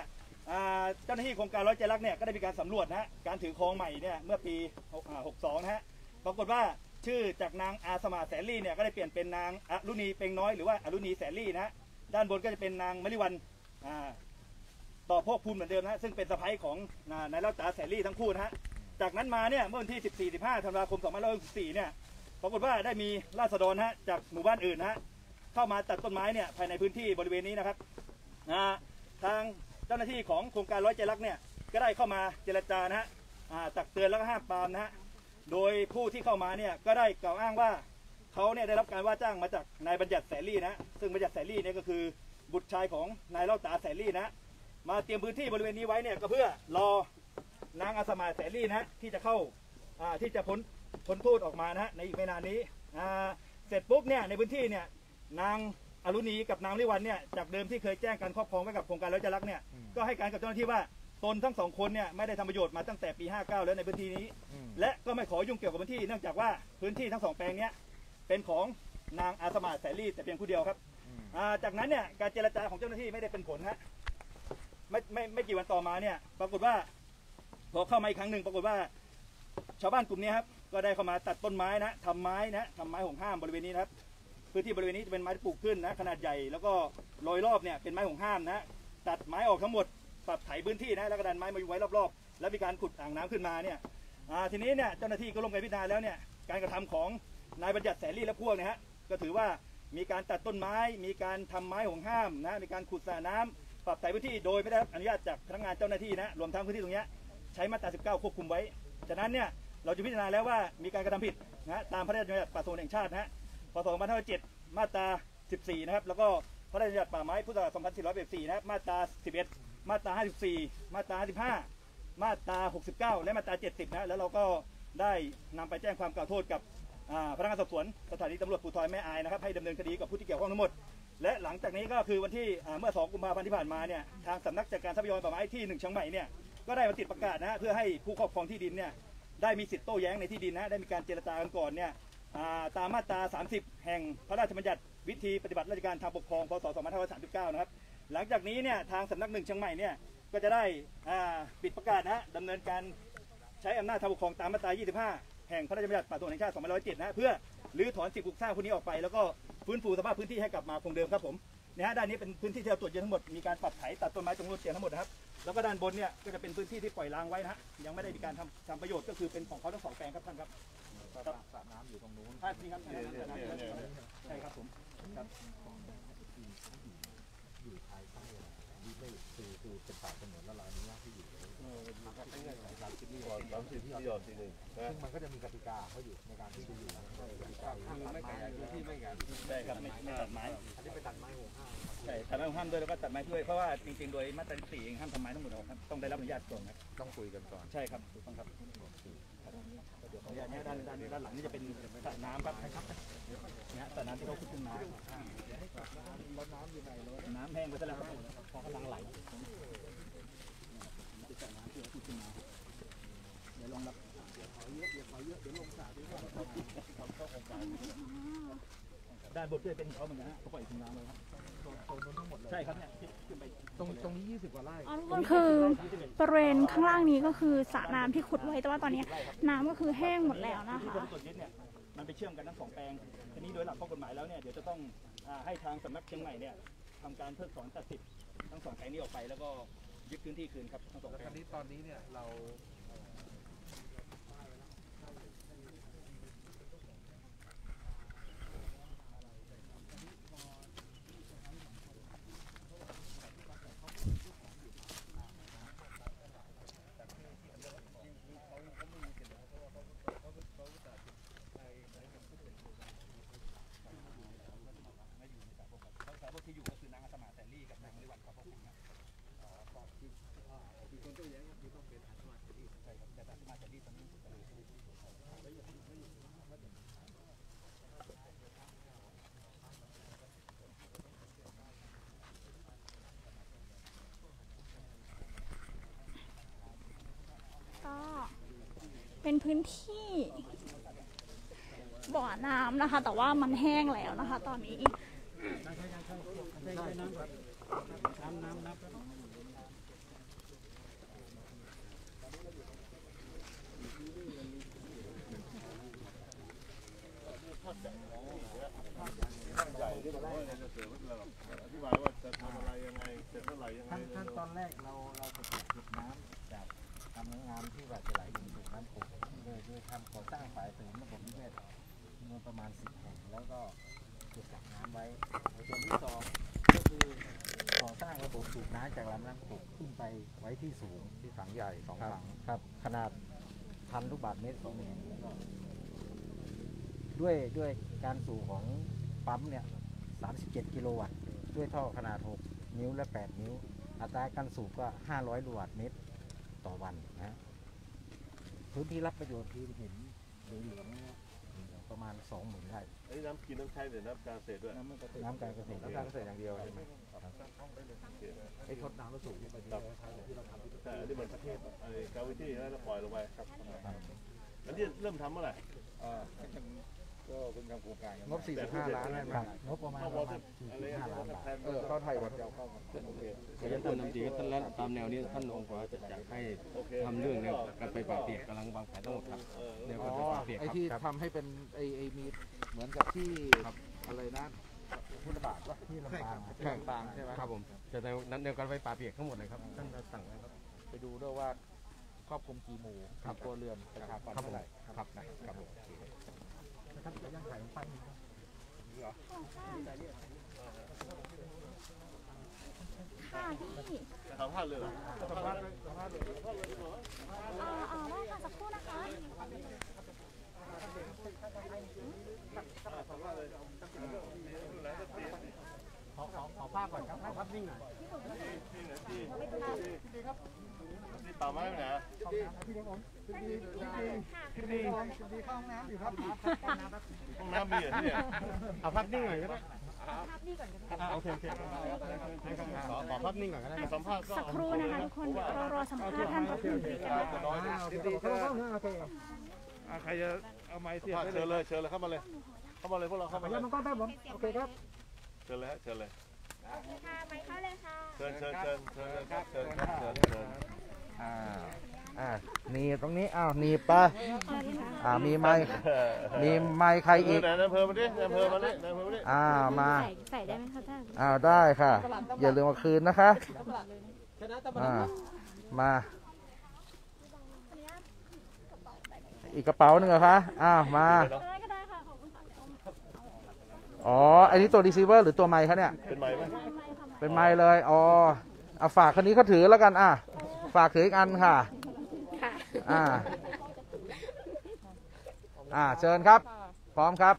[SPEAKER 2] เจ้าหน้าที่โครงการร้อยใจรักเนี่ยก็ได้มีการสำรวจนะฮะการถือครองใหม่เนี่ยเมื่อปีหกสองนะฮะปรากฏว่าชื่อจากนางอาสมาแสนลี่เนี่ยก็ได้เปลี่ยนเป็นนางอรุณีเปงน้อยหรือว่าอรุณีแสนลี่นะด้านบนก็จะเป็นนางมริวันต่อพวกพูนเหมือนเดิมนะซึ่งเป็นสะใภ้ของนายเล่าตาแสนลี่ทั้งคู่นะฮะจากนั้นมาเนี่ยเมื่อวันที่สิบสี่ สิบห้าธันวาคมสองพันห้าร้อยหกสิบสี่เนี่ยปรากฏว่าได้มีราษฎรฮะจากหมู่บ้านอื่นนะฮะเข้ามาตัดต้นไม้เนี่ยภายในพื้นที่บริเวณนี้นะครับทางเจ้าหน้าที่ของโครงการร้อยใจรักเนี่ยก็ได้เข้ามาเจรจานะฮะตักเตือนแล้วก็ห้ามปรามนะฮะโดยผู้ที่เข้ามาเนี่ยก็ได้กล่าวอ้างว่าเขาเนี่ยได้รับการว่าจ้างมาจากนายบัญญัติแสนลี่นะซึ่งบัญญัติแสนลี่เนี่ยก็คือบุตรชายของนายเล่าตาแสนลี่นะมาเตรียมพื้นที่บริเวณนี้ไว้เนี่ยก็เพื่อรอนางอาสมาแสนลี่นะที่จะเข้าที่จะพ้นพ้นโทษออกมานะฮะในอีกไม่นานนี้เสร็จปุ๊บเนี่ยในพื้นที่เนี่ยนางอรุณีกับนางลิวันเนี่ยจากเดิมที่เคยแจ้งการครอบครองไว้กับโครงการร้อยใจรักเนี่ยก็ให้การกับเจ้าหน้าที่ว่าตนทั้งสองคนเนี่ยไม่ได้ทำประโยชน์มาตั้งแต่ปีห้าเก้าแล้วในพื้นที่นี้และก็ไม่ขอยุ่งเกี่ยวกับพื้นที่เนื่องจากว่าพื้นที่ทั้งสองแปลงเนี้ยเป็นของนางอาสมาแสนลี่แต่เพียงผู้เดียวครับจากนั้นเนี่ยการเจรจาของเจ้าหน้าที่ไม่ได้เป็นผลฮะไม่ไม่ไม่กี่วันต่อมาเนี่ยปรากฏว่าพอเข้ามาอีกครั้งหนึ่งปรากฏว่าชาวบ้านกลุ่มนี้ครับก็ได้เข้ามาตัดต้นไม้นะทำไม้นะทำไม้ห่มห้ามบริเวณนี้นะครับพื้นที่บริเวณนี้จะเป็นไม้ที่ปลูกขึ้นนะขนาดใหญ่แล้วก็โรยรอบเนี่ยเป็นไม้ห่มห้ามนะตัดไม้ออกทั้งหมดปรับไถพื้นที่นะแล้วก็ดันไม้มาอยู่ไว้รอบๆแล้วมีการขุดอ่างน้ำขึ้นมาเนี่ยทีนี้เนี่ยเจ้าหน้าที่ก็ลงไปพิจารณาแล้วเนี่ยการกระทำของนายบัญญัติแสนลี่และพวกเนี่ยฮะก็ถือว่ามีการตัดต้นไม้มีการทำไม้ห่มห้ามนะมีการขุดสระน้ำปรับไถพื้นที่โดยไม่ได้รับอนุญาตจากพนักงานเจ้าหน้าที่นะรวมทั้งพื้นที่ตรงนี้ใช้มาตราสิบเก้าควบคุมไว้ฉะนั้นเนี่ยเราจะพิจารณาแล้วว่ามีการกระทำผิดนะตามพระราชบัญญัติป่าสงวนแห่งชาตินะพ.ศ. สองพันห้าร้อยเจ็ดมาตราสิบสี่นะครับแล้วก็พระราชบัญญัติป่าไม้พุทธศักราชสองพันสี่ร้อยแปดสิบสี่นะครับมาตราสิบเอ็ดมาตราห้าสิบสี่มาตราห้าสิบห้ามาตราหกสิบเก้าและมาตราเจ็ดสิบนะแล้วเราก็ได้นำไปแจ้งความกล่าวโทษกับพนักงานสอบสวนสถานีตำรวจภูธรแม่อายนะครับให้ดำเนินคดีกับผู้ที่เกี่ยวข้องทั้งหมดและหลังจากนี้ก็คือวันที่เมื่อสองกุมภาพันธ์ที่ผ่านมาเนี่ยทางสำนักจัดการทรัพยากรป่าไม้ที่หนึ่งเชียงใหม่เนี่ยก็ได้มาติดประกาศนะเพื่อให้ผู้ครอบครองที่ดินเนี่ยได้มีสิทธิ์โต้แย้งในที่ดินนะได้มีการเจรจากันก่อนเนี่ยตามมาตราสามสิบแห่งพระราชบัญญัติวิธีปฏิบัติราชการทางปกครองพ.ศ. สองพันห้าร้อยสามสิบเก้านะครับหลังจากนี้เนี่ยทางสำนักหนึ่งเชียงใหม่เนี่ยก็จะได้ปิดประกาศนะดำเนินการใช้อำนาจทางปกครองตามมาตรายี่สิบห้าแห่งพระราชบัญญัติป่าสงวนแห่งชาติสองพันห้าร้อยเจ็ดนะเพื่อรื้อถอนสิ่งปลูกสร้างพวกนี้ออกไปแล้วก็ฟื้นฟูสภาพพื้นที่ให้กลับมาคงเดิมครับผมนะฮะด้านนี้เป็นพื้นที่ที่เราตรวจยึดทั้งหมดมีการปรับไถตัดต้นไม้ตรงนู้นเสียทั้งหมดนะครับแล้วก็ด้านบนเนี่ยก็จะเป็นพื้นที่ที่ปล่อยล้างไว้นะยังไม่ได้มีการทำทำประโยชน์ก็คือเป็นของเขาทั้งสองแปลงครับท่านครับสระน้ำอยู่ตรงนู้นใช่ครับใช่ครับผมครับอยู่ภายใต้นี่ไม่คือคือเป็นป่าสงวนละลายนี้ที่อยู่เออมันก็เป็นเงื่อนไขตามที่นี่ตามที่ที่ยอดที่หนึ่งซึ่งมันก็จะมีกติกาเขาอยู่ในการที่จะอยู่คือไม่ขยายพื้นที่ไม่ขยายใช่ครับไม่ไม่ตัดไม้อันนี้ไปตัดไม้ห่มห้ามใช่ตัดไม้ห่มห้ามด้วยแล้วก็ตัดไม้ด้วยเพราะว่าจริงๆโดยมาตราสี่เองห้ามทำไม้ทั้งหมดครับต้องได้รับอนุญาตก่อนครับต้องคุยกันก่อนใช่ครับถูกต้องครับเดี๋ยวขออนุญาตเนี่ยด้านด้านด้านหลังนี่จะเป็นสระน้ำครับนะครับเนี่ยสระน้ำที่เขาขุดขึ้นมาแล้วน้ำอยู่ไหนแล้วน้ำแห้งไปซะแล้วพอกำลังไหลจะสระน้ำที่เขาขุดขึ้นมาเดี๋ยวลองรับเดี๋ยวขอเยอะเดี๋ยวขอเยอะเดี๋ยวลงสระด้วยกันเข้าโครงการด้านบนด้วยเป็นเขาเหมือนกันฮะเขาปล่อยทิ้งน้ำเลยครับโซนทั้งหมดเลยใช่ครับเนี่ยขึ้นไปตรงตรงนี้ยี่สิบกว่าไร่อ๋อมันคือบริเวณข้างล่างนี้ก็คือสระน้ำที่ขุดไว้แต่ว่าตอนนี้น้ำก็คือแห้งหมดแล้วนะคะส่วนยึดเนี่ยมันไปเชื่อมกันทั้งสองแปลงทีนี้โดยหลักข้อกฎหมายแล้วเนี่ยเดี๋ยวจะต้องให้ทางสำนักเชียงใหม่เนี่ยทำการเพิกถอนตัดสิทธิ์ทั้งสองแปลงนี้ออกไปแล้วก็ยึดพื้นที่คืนครับทั้งสองแปลงนี้ตอนนี้เนี่ยเราที่อยู่ก็คือนางอาสมาแสนลี่กับนางมริวันครับพวกคุณนะมีคนต้องแย้งที่ต้องเป็นอาสมาแสนลี่ใช่ครับแต่อาสมาแสนลี่ตอนนี้
[SPEAKER 1] ก็เป็นพื้นที่บ่อน้ำนะคะแต่ว่ามันแห้งแล้วนะคะตอนนี้
[SPEAKER 3] ใหญ่ที่มันได้ในเสือไม่เป็นไรหรอกอธิบายว่าจะทำอะไรยังไงเสร็จเมื่อไหร่ยังไง
[SPEAKER 4] ขั้นขั้นตอนแรกเราเราจะเก็บน้ำจากทำงานที่ว่าจะไหลลงสู่น้ำโขงโดยโดยทำก่อสร้างฝ่ายเสริมระบบนิเวศจำนวนประมาณสิบแห่งแล้วก็เก็บกักน้ำไว้ส่วนที่สองก็คือก่อสร้างระบบสูบน้ำจากลำน้ำโขงขึ้นไปไว้ที่สูงที่ฝังใหญ่สองฝังครับขนาดพันลูกบาศก์เมตรสองแห่งด้วยด้วยการสูบของปั๊มเนี่ยสามสิบเจ็ดกิโลวัตต์ด้วยท่อขนาดหกนิ้วและแปดนิ้วอัตราการสูบก็ห้าร้อยลูกบาศก์เมตรต่อวันนะพื้นที่รับประโยชน์ที่เห็นเหลืองๆประมาณสองหมื่นไร่
[SPEAKER 3] ไอ้น้ำกินน้ำใช้หรือน้ำการเกษตรด้วย
[SPEAKER 4] น้ำการเกษตรน้ำการเกษตรอย่างเดียวใช่ไหมไอ้ทดน้ำแล้วสูบไปที่เราทำ
[SPEAKER 3] แต่อันนี้มันประเทศไอ้กาวิตี้แล้วปล่อยลงไปครับอันนี้เริ่มทำเมื่อไหร่
[SPEAKER 4] ก็เป็นการโครงการงบสี่สิบห้าล้านครับงบประมาณประมาณสี่สิบห้าล้านบาทเออเข้าไทยวันเดียวเข้าโอเค
[SPEAKER 5] ขยันตัวนำดีท่านแล้วตามแนวนี้ท่านองค์กรจะจัดให้ทำเรื่องแนวการไปป่าเปียกกำลังวางแผนทั้งหมดครับแนวการไปป่าเปียก
[SPEAKER 4] ไอ้
[SPEAKER 5] ครับ
[SPEAKER 4] ที่ทำให้เป็นไอ้ไอ้มีเหมือนกับที่อะไรนะพุทธบาทว่าที่ลำปางที่ลำปางใช่ไหม
[SPEAKER 5] ครับผมจะแนวนั้นแนวการไปป่าเปียกทั้งหมดเลยครับท่านสั่งไว้ครับ
[SPEAKER 4] ไปดูด้วยว่าครอบคลุมกี่หมู่กี่ครัวเรือนประชากรเท่าไหร่ครับนะครับผมท่านจะย่างขายปั้น
[SPEAKER 1] ค่ะพี่
[SPEAKER 3] ทำพลาดเลยเหรอ
[SPEAKER 1] เอ่อเอ่อได้ค่ะสักครู่นะคะ
[SPEAKER 4] ขอขอขอภาพก่อนครับขอภาพนิ่งหน่อย
[SPEAKER 3] ที่ป่าไม้ไหน
[SPEAKER 4] ขึ้นดีขึ้นดีเข้าห้องน้ำอยู่ครับ
[SPEAKER 3] ห้องน้ำมีเหรอที่เนี่ย
[SPEAKER 5] เอาภาพนิ่งหน่อยก็ได้
[SPEAKER 1] ภาพนี้ก่อนก็ได้
[SPEAKER 5] โอเคโอเคขอขอภาพนิ่งก่อนก็ได้
[SPEAKER 3] สัมภาษณ์ก็
[SPEAKER 1] สักครู่นะคะทุกคนเดี๋ยวเรารอสัมภาษณ์ท่านรัฐมนตรีกันนะคะ
[SPEAKER 3] น้อย
[SPEAKER 4] ดีเข้าห้องน้ำโอเค
[SPEAKER 3] ใครจะเอาไม้เสียบเชิญเลยเชิญเลยเข้ามาเลยเข้ามาเลยพวกเราเข้ามาเลย
[SPEAKER 4] มันก็ได้ผมโอเคครับ
[SPEAKER 3] เชิญเลยฮะเชิญเลย
[SPEAKER 1] ค่ะไมค์เข้าเลยค่ะ
[SPEAKER 3] เชิญเชิญเชิญเชิญเลยครับเชิญครับเชิญเชิญ
[SPEAKER 4] อ่าอ่านี่ตรงนี้อ้าวนี่ปะอ่ามีไม้มีไม้ใครอีก
[SPEAKER 3] ไหนนายอำเภอมาดินายอำเภอมาดินายอำเภอมาดิ
[SPEAKER 4] อ่ามา
[SPEAKER 1] ใส่ได้ไหมคะท่าน
[SPEAKER 4] อ้าวได้ค่ะ อย่าลืมมาคืนนะคะอ่ามาอีกกระเป๋าหนึ่งเหรอคะอ้าวมา
[SPEAKER 1] ได้ก็ได้ค่ะขอบคุณค่ะ
[SPEAKER 4] อ๋ออันนี้ตัวรีเซิเวอร์หรือตัวไมค์คะเนี่ย
[SPEAKER 3] เป็นไม้ไหม
[SPEAKER 4] เป็นไมค์เลยอ๋อเอาฝากคนนี้เขาถือแล้วกันอ่ะฝากถืออีกอันค่ะอ่าอ่าเชิญครับ พร้อมครับ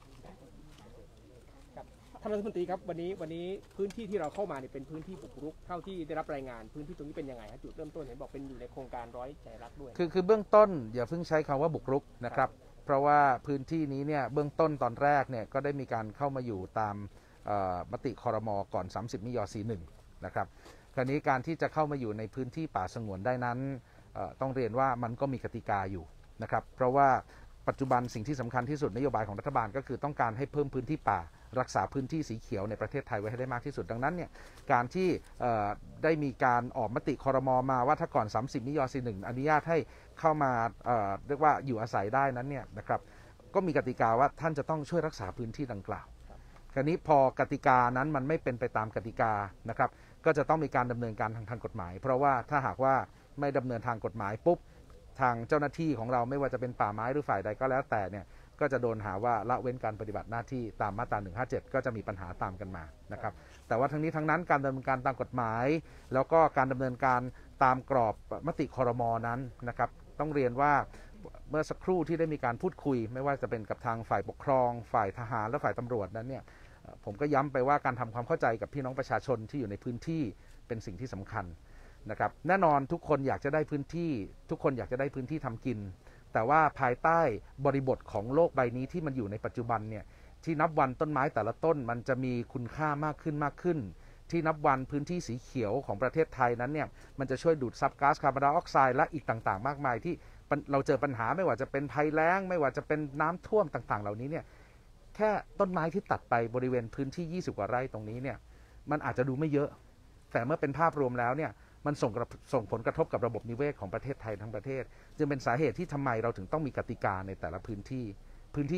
[SPEAKER 6] ท่านรัฐมนตรีครับวันนี้วันนี้พื้นที่ที่เราเข้ามาเนี่ยเป็นพื้นที่บุกรุกเท่าที่ได้รับรายงานพื้นที่ตรงนี้เป็นยังไงฮะจุดเริ่มต้นเห็นบอกเป็นอยู่ในโครงการร้อยใจรักด้วย
[SPEAKER 4] คือคือเบื้องต้นอย่าเพิ่งใช้คำว่าบุกรุกนะครับเพราะว่าพื้นที่นี้เนี่ยเบื้องต้นตอนแรกเนี่ยก็ได้มีการเข้ามาอยู่ตามมติครม.ก่อนสามสิบมิยอสี่หนึ่งนะครับคราวนี้การที่จะเข้ามาอยู่ในพื้นที่ป่าสงวนได้นั้นต้องเรียนว่ามันก็มีกติกาอยู่นะครับเพราะว่าปัจจุบันสิ่งที่สำคัญที่สุดนโยบายของรัฐบาลก็คือต้องการให้เพิ่มพื้นที่ป่ารักษาพื้นที่สีเขียวในประเทศไทยไว้ให้ได้มากที่สุดดังนั้นเนี่ยการที่ได้มีการออกมติครม.มาว่าถ้าก่อนสามสิบมิยอสี่หนึ่งอนุญาตให้เข้ามาเรียกว่าอยู่อาศัยได้นั้นเนี่ยนะครับก็มีกติกาว่าท่านจะต้องช่วยรักษาพื้นที่ดังกล่าวคราวนี้พอกติกานั้นมันไม่เป็นไปตามกติกานะครับก็จะต้องมีการดำเนินการทางทางกฎหมายเพราะว่าถ้าหากว่าไม่ดำเนินทางกฎหมายปุ๊บทางเจ้าหน้าที่ของเราไม่ว่าจะเป็นป่าไม้หรือฝ่ายใดก็แล้วแต่เนี่ยก็จะโดนหาว่าละเว้นการปฏิบัติหน้าที่ตามมาตราหนึ่งห้าเจ็ดก็จะมีปัญหาตามกันมานะครับแต่ว่าทั้งนี้ทั้งนั้นการดำเนินการตามกฎหมายแล้วก็การดำเนินการตามกรอบมติครม.นั้นนะครับต้องเรียนว่าเมื่อสักครู่ที่ได้มีการพูดคุยไม่ว่าจะเป็นกับทางฝ่ายปกครองฝ่ายทหารและฝ่ายตำรวจนั้นเนี่ยผมก็ย้ำไปว่าการทำความเข้าใจกับพี่น้องประชาชนที่อยู่ในพื้นที่เป็นสิ่งที่สำคัญนะครับแน่นอนทุกคนอยากจะได้พื้นที่ทุกคนอยากจะได้พื้นที่ทำกินแต่ว่าภายใต้บริบทของโลกใบนี้ที่มันอยู่ในปัจจุบันเนี่ยที่นับวันต้นไม้แต่ละต้นมันจะมีคุณค่ามากขึ้นมากขึ้นที่นับวันพื้นที่สีเขียวของประเทศไทยนั้นเนี่ยมันจะช่วยดูดซับก๊าซคาร์บอนไดออกไซด์และอีกต่างๆมากมายที่เราเจอปัญหาไม่ว่าจะเป็นภัยแล้งไม่ว่าจะเป็นน้ำท่วมต่างๆเหล่านี้เนี่ยแค่ต้นไม้ที่ตัดไปบริเวณพื้นที่ยี่สิบกว่าไร่ตรงนี้เนี่ยมันอาจจะดูไม่เยอะแต่เมื่อเป็นภาพรวมแล้วเนี่ยมันส่งส่งผลกระทบกับระบบนิเวศของประเทศไทยทั้งประเทศจึงเป็นสาเหตุที่ทำไมเราถึงต้องมีกติกาในแต่ละพื้นที่พื้นที่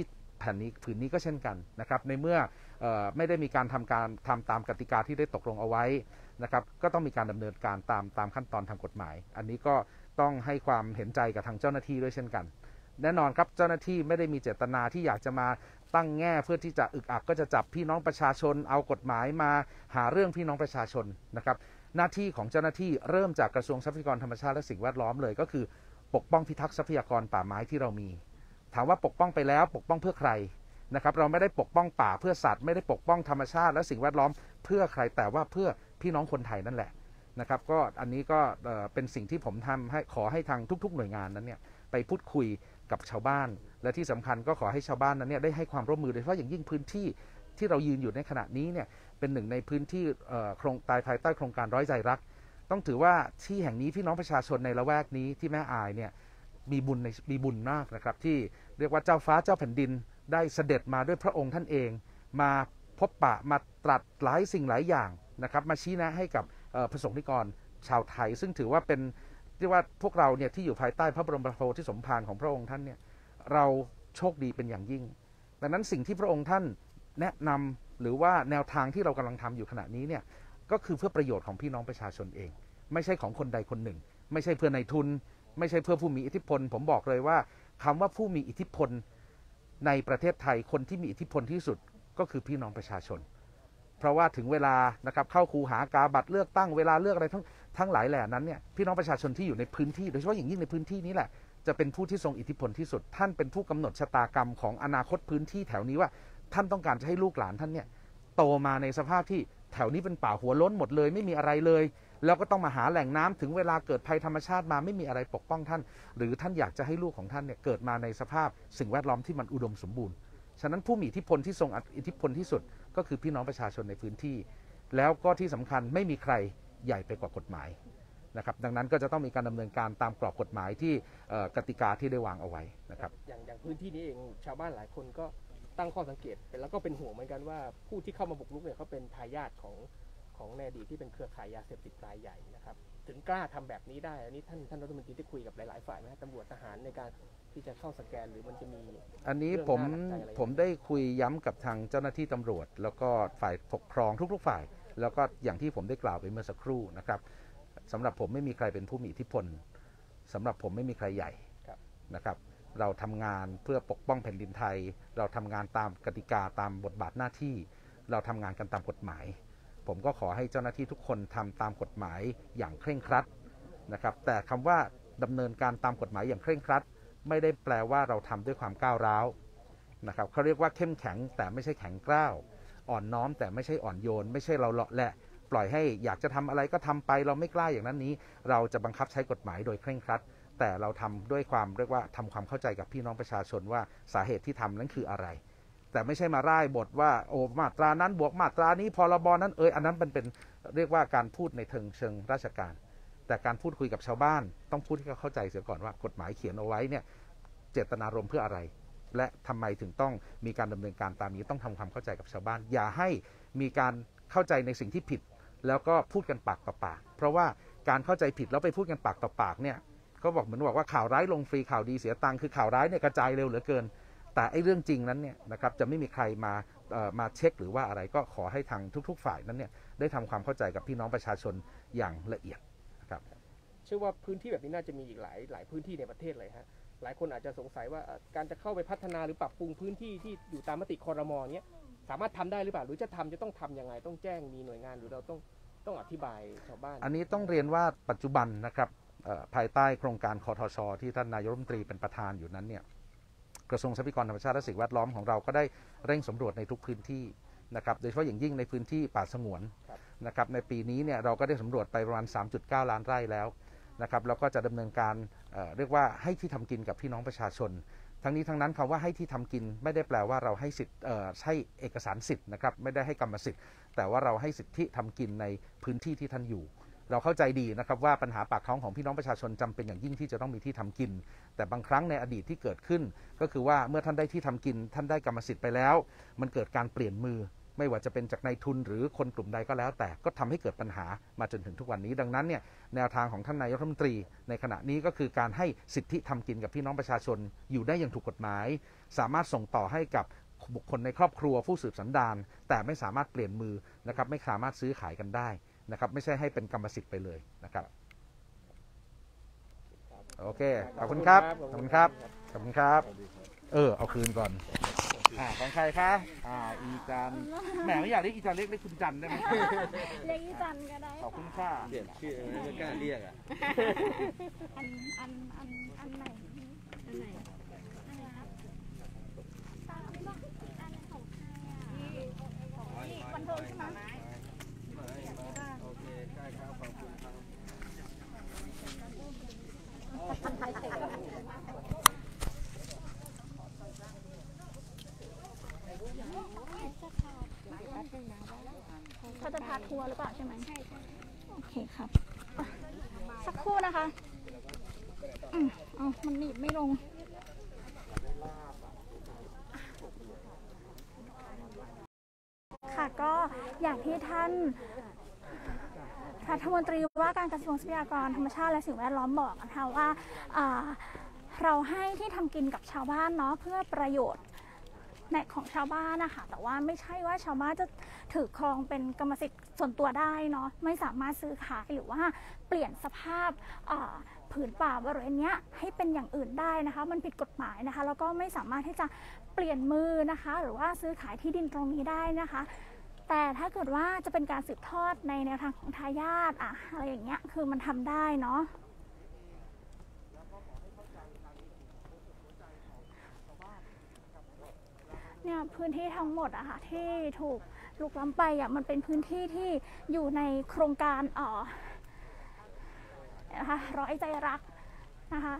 [SPEAKER 4] แผ่นนี้ผืนนี้ก็เช่นกันนะครับในเมื่อเอ่อไม่ได้มีการทำการทำตามกติกาที่ได้ตกลงเอาไว้นะครับก็ต้องมีการดำเนินการตามตามขั้นตอนทางกฎหมาย อันนี้ก็ต้องให้ความเห็นใจกับทางเจ้าหน้าที่ด้วยเช่นกันแน่นอนครับเจ้าหน้าที่ไม่ได้มีเจตนาที่อยากจะมาตั้งแง่เพื่อที่จะอึกอักก็จะจับพี่น้องประชาชนเอากฎหมายมาหาเรื่องพี่น้องประชาชนนะครับหน้าที่ของเจ้าหน้าที่เริ่มจากกระทรวงทรัพยากรธรรมชาติและสิ่งแวดล้อมเลยก็คือปกป้องพิทักษ์ทรัพยากรป่าไม้ที่เรามีถามว่าปกป้องไปแล้วปกป้องเพื่อใครนะครับเราไม่ได้ปกป้องป่าเพื่อสัตว์ไม่ได้ปกป้องธรรมชาติและสิ่งแวดล้อมเพื่อใครแต่ว่าเพื่อพี่น้องคนไทยนั่นแหละนะครับก็อันนี้ก็เป็นสิ่งที่ผมทำให้ขอให้ทางทุกๆหน่วยงานนั้นเนี่ยไปพูดคุยกับชาวบ้านและที่สำคัญก็ขอให้ชาวบ้านนั้นเนี่ยได้ให้ความร่วมมือโดยเฉพาะอย่างยิ่งพื้นที่ที่เรายืนอยู่ในขณะนี้เนี่ยเป็นหนึ่งในพื้นที่โครงตายภายใต้โครงการร้อยใจรักต้องถือว่าที่แห่งนี้พี่น้องประชาชนในละแวกนี้ที่แม่อายเนี่ยมีบุญในมีบุญมากนะครับที่เรียกว่าเจ้าฟ้าเจ้าแผ่นดินได้เสด็จมาด้วยพระองค์ท่านเองมาพบปะมาตรัสหลายสิ่งหลายอย่างนะครับมาชี้แนะให้กับประสงค์นิกรชาวไทยซึ่งถือว่าเป็นเรียกว่าพวกเราเนี่ยที่อยู่ภายใต้พระบรมโพธิสมภารของพระองค์ท่านเนี่ยเราโชคดีเป็นอย่างยิ่งดังนั้นสิ่งที่พระองค์ท่านแนะนำหรือว่าแนวทางที่เรากำลังทำอยู่ขณะนี้เนี่ยก็คือเพื่อประโยชน์ของพี่น้องประชาชนเองไม่ใช่ของคนใดคนหนึ่งไม่ใช่เพื่อนายทุนไม่ใช่เพื่อผู้มีอิทธิพลผมบอกเลยว่าคำว่าผู้มีอิทธิพลในประเทศไทยคนที่มีอิทธิพลที่สุดก็คือพี่น้องประชาชนเพราะว่าถึงเวลานะครับเข้าคูหากาบัตรเลือกตั้งเวลาเลือกอะไรทั้งทั้งหลายแหล่นั้นเนี่ยพี่น้องประชาชนที่อยู่ในพื้นที่โดยเฉพาะอย่างยิ่งในพื้นที่นี้แหละจะเป็นผู้ที่ทรงอิทธิพลที่สุดท่านเป็นผู้กำหนดชะตากรรมของอนาคตพื้นที่แถวนี้ว่าท่านต้องการจะให้ลูกหลานท่านเนี่ยโตมาในสภาพที่แถวนี้เป็นป่าหัวล้นหมดเลยไม่มีอะไรเลยแล้วก็ต้องมาหาแหล่งน้ำถึงเวลาเกิดภัยธรรมชาติมาไม่มีอะไรปกป้องท่านหรือท่านอยากจะให้ลูกของท่านเนี่ยเกิดมาในสภาพสิ่งแวดล้อมที่มันอุดมสมบูรณ์ฉะนั้นผู้มีอิทธิพลที่ทรงอิทธิพลที่สุดก็คือพี่น้องประชาชนในพื้นที่แล้วก็ที่สำคัญไม่มีใครใหญ่ไปกว่ากฎหมายนะครับดังนั้นก็จะต้องมีการดำเนินการตามกรอบกฎหมายที่กติกาที่ได้วางเอาไว้นะครับ
[SPEAKER 6] อย่างอย่างพื้นที่นี้เองชาวบ้านหลายคนก็ตั้งข้อสังเกตแล้วก็เป็นห่วงเหมือนกันว่าผู้ที่เข้ามาบุกรุกเนี่ยเขาเป็นทายาทของของในอดีตที่เป็นเครือข่ายยาเสพติดรายใหญ่นะครับถึงกล้าทำแบบนี้ได้อันนี้ท่านท่านรัฐมนตรีได้คุยกับหลายๆฝ่ายไหมตำรวจทหารในการที่จะเข้าสแกนหรือมันจะมี
[SPEAKER 4] อันนี้ผมผมได้คุยย้ำกับทางเจ้าหน้าที่ตำรวจแล้วก็ฝ่ายปกครองทุกๆฝ่ายแล้วก็อย่างที่ผมได้กล่าวไปเมื่อสักครู่นะครับสำหรับผมไม่มีใครเป็นผู้มีอิทธิพลสำหรับผมไม่มีใครใหญ่นะครับเราทำงานเพื่อปกป้องแผ่นดินไทยเราทำงานตามกติกาตามบทบาทหน้าที่เราทำงานกันตามกฎหมายผมก็ขอให้เจ้าหน้าที่ทุกคนทำตามกฎหมายอย่างเคร่งครัดนะครับแต่คำว่าดำเนินการตามกฎหมายอย่างเคร่งครัดไม่ได้แปลว่าเราทำด้วยความก้าวร้าวนะครับเขาเรียกว่าเข้มแข็งแต่ไม่ใช่แข็งกร้าวอ่อนน้อมแต่ไม่ใช่อ่อนโยนไม่ใช่เราเลาะแหละปล่อยให้อยากจะทำอะไรก็ทำไปเราไม่กล้าอย่างนั้นนี้เราจะบังคับใช้กฎหมายโดยเคร่งครัดแต่เราทำด้วยความเรียกว่าทำความเข้าใจกับพี่น้องประชาชนว่าสาเหตุที่ทำนั้นคืออะไรแต่ไม่ใช่มาร่ายบทว่าโอ้มาตรานั้นบวกมาตรานี้พรบนั้นเอยอันนั้นเป็นเป็นเรียกว่าการพูดในเชิงเชิงราชการแต่การพูดคุยกับชาวบ้านต้องพูดให้เขาเข้าใจเสียก่อนว่ากฎหมายเขียนเอาไว้เนี่ยเจตนารมณ์เพื่ออะไรและทำไมถึงต้องมีการดำเนินการตามนี้ต้องทำความเข้าใจกับชาวบ้านอย่าให้มีการเข้าใจในสิ่งที่ผิดแล้วก็พูดกันปากต่อปากเพราะว่าการเข้าใจผิดแล้วไปพูดกันปากต่อปากเนี่ยก็บอกเหมือนบอกว่าข่าวร้ายลงฟรีข่าวดีเสียตังค์คือข่าวร้ายเนี่ยกระจายเร็วเหลือเกินแต่ไอ้เรื่องจริงนั้นเนี่ยนะครับจะไม่มีใครมาเอ่อมาเช็คหรือว่าอะไรก็ขอให้ทางทุกๆฝ่ายนั้นเนี่ยได้ทำความเข้าใจกับพี่น้องประชาชนอย่างละเอียดนะครับ
[SPEAKER 6] เชื่อว่าพื้นที่แบบนี้น่าจะมีอีกหลายหลายพื้นที่ในประเทศเลยฮะหลายคนอาจจะสงสัยว่าการจะเข้าไปพัฒนาหรือปรับปรุงพื้นที่ที่อยู่ตามมติครม.เนี้ยสามารถทำได้หรือเปล่าหรือจะทำจะต้องทำยังไงต้องแจ้งมีหน่วยงานหรือเราต้องต้องอธิบายชาวบ้าน
[SPEAKER 4] อันนี้ต้องเรียนว่าปัจจุบันนะครับภายใต้โครงการคทช.ที่ท่านนายกรัฐมนตรีเป็นประธานอยู่นั้นเนี่ยกระทรวงทรัพยากรธรรมชาติและสิ่งแวดล้อมของเราก็ได้เร่งสำรวจในทุกพื้นที่นะครับโดยเฉพาะอย่างยิ่งในพื้นที่ป่าสงวนนะครับในปีนี้เนี่ยเราก็ได้สำรวจไปประมาณ สามจุดเก้า ล้านไร่แล้วนะครับแล้วก็จะดำเนินการเอ่อเรียกว่าให้ที่ทำกินกับพี่น้องประชาชนทั้งนี้ทั้งนั้นคำว่าให้ที่ทำกินไม่ได้แปลว่าเราให้สิทธิ์เอ่อใช้เอกสารสิทธิ์นะครับไม่ได้ให้กรรมสิทธิ์แต่ว่าเราให้สิทธิทำกินในพื้นที่ที่ท่านอยู่เราเข้าใจดีนะครับว่าปัญหาปากท้องของพี่น้องประชาชนจำเป็นอย่างยิ่งที่จะต้องมีที่ทำกินแต่บางครั้งในอดีตที่เกิดขึ้นก็คือว่าเมื่อท่านได้ที่ทำกินท่านได้กรรมสิทธิ์ไปแล้วมันเกิดการเปลี่ยนมือไม่ว่าจะเป็นจากนายทุนหรือคนกลุ่มใดก็แล้วแต่ก็ทำให้เกิดปัญหามาจนถึงทุกวันนี้ดังนั้นเนี่ยแนวทางของท่านนายกรัฐมนตรีในขณะนี้ก็คือการให้สิทธิทำกินกับพี่น้องประชาชนอยู่ได้อย่างถูกกฎหมายสามารถส่งต่อให้กับบุคคลในครอบครัวผู้สืบสันดานแต่ไม่สามารถเปลี่ยนมือนะครับไม่สามารถซื้อขายกันได้นะครับไม่ใช่ให้เป็นกรรมสิทธิ์ไปเลยนะครับโอเคขอบคุณครับขอบคุณครับขอบคุณครับเออเอาคืนก่อนอ่าของใครคะอ่าอีจันแหมไม่อยากเรียกอีจันเรียกเรียกคุณจันได้ไหม
[SPEAKER 1] เรียกอีจันก็ได้
[SPEAKER 4] ขอบคุณค่ะ
[SPEAKER 5] เปลี่ยนชื่อไม่กล้าเรียกอ่ะ
[SPEAKER 1] อันอันอันอันไหนอันไหนอันไหนครับตามไม่บอกอันไหนของใครอ่ะนี่บันเทิงใช่ไหม
[SPEAKER 5] โอเคใช่ครับขอบคุณครับ
[SPEAKER 1] เขาจะพาทัวร์หรือเปล่าใช่ไหมใช่ใช่โอเคครับอ่ะสักครู่นะคะอืมเอามันหนีบไม่ลงค่ะก็อย่างที่ท่านรัฐมนตรีว่าการกระทรวงทรัพยากรธรรมชาติและสิ่งแวดล้อมบอกนะคะว่าอ่าเราให้ที่ทำกินกับชาวบ้านเนาะเพื่อประโยชน์ในของชาวบ้านนะคะแต่ว่าไม่ใช่ว่าชาวบ้านจะถือครองเป็นกรรมสิทธิ์ส่วนตัวได้เนาะไม่สามารถซื้อขายหรือว่าเปลี่ยนสภาพผืนป่าบริเวณนี้ให้เป็นอย่างอื่นได้นะคะมันผิดกฎหมายนะคะแล้วก็ไม่สามารถที่จะเปลี่ยนมือนะคะหรือว่าซื้อขายที่ดินตรงนี้ได้นะคะแต่ถ้าเกิดว่าจะเป็นการสืบทอดในแนวทางของทายาทอะอะไรอย่างเงี้ยคือมันทำได้เนาะเนี่ยพื้นที่ทั้งหมดอะค่ะที่ถูกลุกล้ำไปอะมันเป็นพื้นที่ที่อยู่ในโครงการเอ่อนะคะร้อยใจรักนะคะ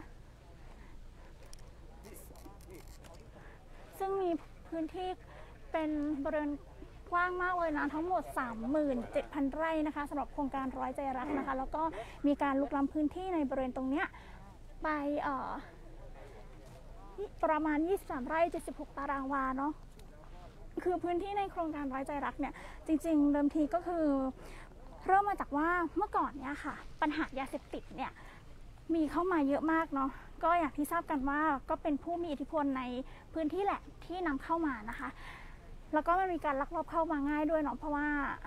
[SPEAKER 1] ซึ่งมีพื้นที่เป็นบริเวณกว้างมากเลยนะทั้งหมด สามหมื่นเจ็ดพัน ไร่นะคะสำหรับโครงการร้อยใจรักนะคะแล้วก็มีการลุกล้ำพื้นที่ในบริเวณตรงเนี้ยไปเอ่อประมาณยี่สิบสามไร่เจ็ดสิบหกตารางวาเนาะคือพื้นที่ในโครงการร้อยใจรักเนี่ยจริงๆเดิมทีก็คือเริ่มมาจากว่าเมื่อก่อนเนี่ยค่ะปัญหายาเสพติดเนี่ยมีเข้ามาเยอะมากเนาะก็อย่างที่ทราบกันว่าก็เป็นผู้มีอิทธิพลในพื้นที่แหละที่นำเข้ามานะคะแล้วก็มันมีการลักลอบเข้ามาง่ายด้วยเนาะเพราะว่า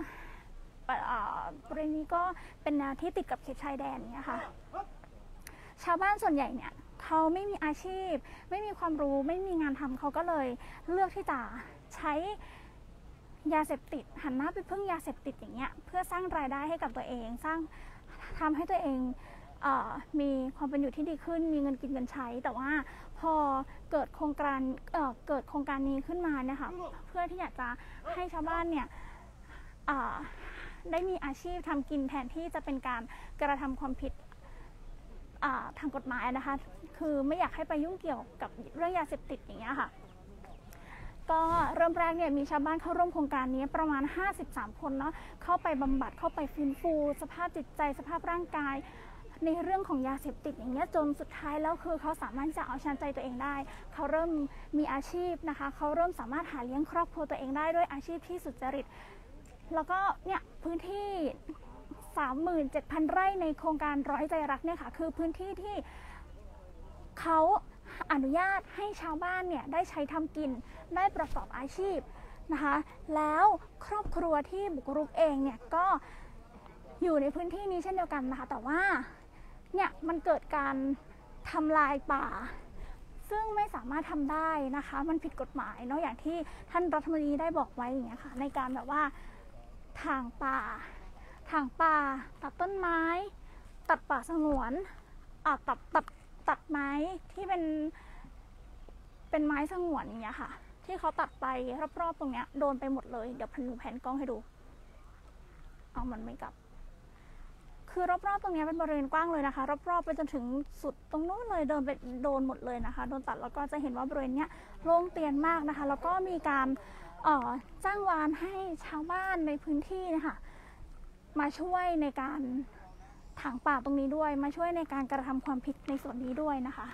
[SPEAKER 1] บริเวณนี้ก็เป็นแนวที่ติดกับเขตชายแดนเนี่ยค่ะชาวบ้านส่วนใหญ่เนี่ยเขาไม่มีอาชีพไม่มีความรู้ไม่มีงานทำเขาก็เลยเลือกที่จะใช้ยาเสพติดหันหน้าไปพึ่งยาเสพติดอย่างเงี้ยเพื่อสร้างรายได้ให้กับตัวเองสร้างทำให้ตัวเองเอ่อมีความเป็นอยู่ที่ดีขึ้นมีเงินกินเงินใช้แต่ว่าพอเกิดโครงการเอ่อเกิดโครงการนี้ขึ้นมาเนี่ยค่ะเพื่อที่อยากจะให้ชาวบ้านเนี่ยเอ่อได้มีอาชีพทำกินแทนที่จะเป็นการกระทำความผิดทางกฎหมายนะคะคือไม่อยากให้ไปยุ่งเกี่ยวกับเรื่องยาเสพติดอย่างเงี้ยค่ะก็เริ่มแรกเนี่ยมีชาวบ้านเข้าร่วมโครงการนี้ประมาณห้าสิบสามคนเนาะเข้าไปบำบัดเข้าไปฟื้นฟูสภาพจิตใจสภาพร่างกายในเรื่องของยาเสพติดอย่างเงี้ยจนสุดท้ายแล้วคือเขาสามารถจะเอาชนะใจตัวเองได้เขาเริ่มมีอาชีพนะคะเขาเริ่มสามารถหาเลี้ยงครอบครัวตัวเองได้ด้วยอาชีพที่สุจริตแล้วก็เนี่ยพื้นที่สามหมื่นเจ็ดพัน ไร่ในโครงการร้อยใจรักเนี่ยค่ะคือพื้นที่ที่เขาอนุญาตให้ชาวบ้านเนี่ยได้ใช้ทำกินได้ประกอบอาชีพนะคะแล้วครอบครัวที่บุกรุกเองเนี่ยก็อยู่ในพื้นที่นี้เช่นเดียวกันนะคะแต่ว่าเนี่ยมันเกิดการทำลายป่าซึ่งไม่สามารถทำได้นะคะมันผิดกฎหมายเนาะอย่างที่ท่านรัฐมนตรีได้บอกไว้อย่างเงี้ยค่ะในการแบบว่าทางป่าถางป่าตัดต้นไม้ตัดป่าสงวนอ่าตัดตัดตัดไม้ที่เป็นเป็นไม้สงวนอย่างเงี้ยค่ะที่เขาตัดไปรอบๆตรงเนี้ยโดนไปหมดเลยเดี๋ยวพันหนูแผนกล้องให้ดูเอามันไม่กลับคือรอบๆตรงนี้เป็นบริเวณกว้างเลยนะคะรอบๆไปจนถึงสุดตรงนู้นเลยเดินไปโดนหมดเลยนะคะโดนตัดแล้วก็จะเห็นว่าบริเวณเนี้ยโล่งเตียนมากนะคะแล้วก็มีการจ้างวานให้ชาวบ้านในพื้นที่นะคะมาช่วยในการถางป่าตรงนี้ด้วยมาช่วยในการกระทำความผิดในส่วนนี้ด้วยนะคะ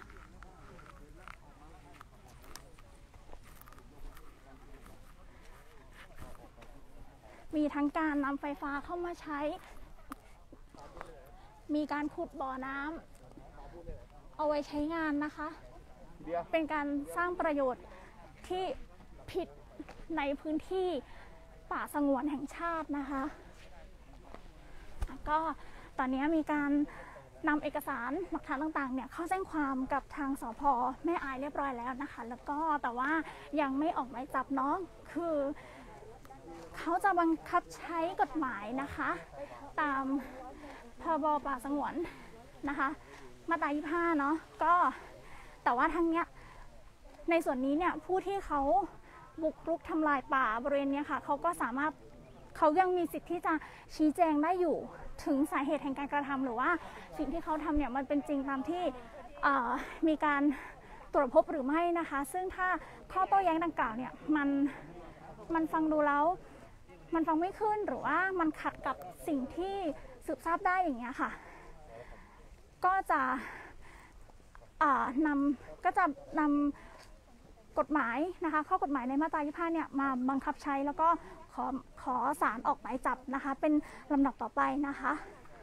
[SPEAKER 1] มีทั้งการนำไฟฟ้าเข้ามาใช้ มีการขุดบ่อน้ำเอาไว้ใช้งานนะคะ เป็นการสร้างประโยชน์ที่ผิดในพื้นที่ป่าสงวนแห่งชาตินะคะก็ตอนนี้มีการนำเอกสารหลักฐานต่างๆเนี่ยเข้าแจ้งความกับทางสภ.แม่อายเรียบร้อยแล้วนะคะแล้วก็แต่ว่ายังไม่ออกหมายจับน้องคือเขาจะบังคับใช้กฎหมายนะคะตามพรบป่าสงวนนะคะมาตรายี่สิบห้าเนาะก็แต่ว่าทางเนี้ยในส่วนนี้เนี่ยผู้ที่เขาบุกรุกทำลายป่าบริเวณนี้ค่ะเขาก็สามารถเขายังมีสิทธิ์ที่จะชี้แจงได้อยู่ถึงสาเหตุแห่งการกระทำหรือว่าสิ่งที่เขาทำเนี่ยมันเป็นจริงตามที่มีการตรวจพบหรือไม่นะคะซึ่งถ้าข้อโต้แย้งดังกล่าวเนี่ยมันมันฟังดูแล้วมันฟังไม่ขึ้นหรือว่ามันขัดกับสิ่งที่สืบทราบได้อย่างเงี้ยค่ะก็จะนำก็จะนำกฎหมายนะคะข้อกฎหมายในมาตรายี่สิบห้าเนี่ยมาบังคับใช้แล้วก็ขอขอศาลออกหมายจับนะคะเป็นลำดับต่อไปนะคะ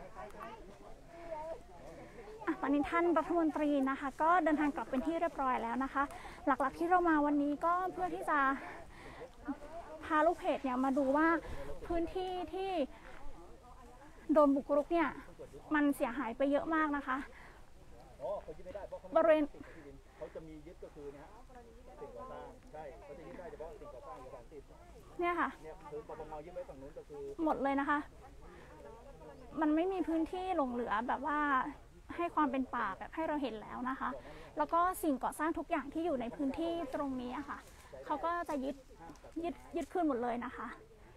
[SPEAKER 1] ตอนนี้ท่านรัฐมนตรีนะคะก็เดินทางกลับเป็นที่เรียบร้อยแล้วนะคะหลักๆที่เรามาวันนี้ก็เพื่อที่จะพาลูกเพจเนี่ยมาดูว่าพื้นที่ที่โดนบุกรุกเนี่ยมันเสียหายไปเยอะมากนะคะบริเวณ
[SPEAKER 2] เขาจะมียึดก็คือนะฮะสิ่งก่อสร้างใช่เขาจะยึดได้เฉพาะสิ่งก่อสร้างกับสารติด
[SPEAKER 1] เนี่ยค่ะ
[SPEAKER 2] เนี่ยคือปปงยึดไว้ฝั่งนู้นก็คือ
[SPEAKER 1] หมดเลยนะคะมันไม่มีพื้นที่หลงเหลือแบบว่าให้ความเป็นป่าแบบให้เราเห็นแล้วนะคะแล้วก็สิ่งก่อสร้างทุกอย่างที่อยู่ในพื้นที่ตรงนี้อะค่ะเขาก็จะยึดยึดยึดคืนหมดเลยนะคะ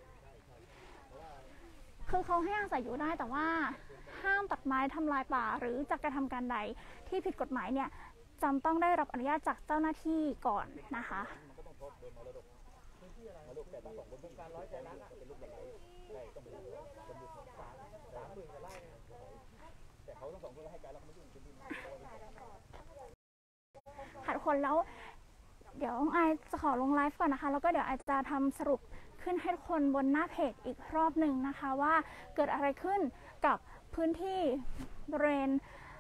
[SPEAKER 1] คือเขาให้อาศัยอยู่ได้แต่ว่าห้ามตัดไม้ทำลายป่าหรือจะกระทำการใดที่ผิดกฎหมายเนี่ยจำต้องได้รับอนุญาตจากเจ้าหน้าที่ก่อนนะคะค่ะทุกคนแล้วเดี๋ยวไอจะขอลงไลฟ์ก่อนนะคะแล้วก็เดี๋ยวไอจะทำสรุปขึ้นให้ทุกคนบนหน้าเพจอีกรอบหนึ่งนะคะว่าเกิดอะไรขึ้นกับพื้นที่บริเวณ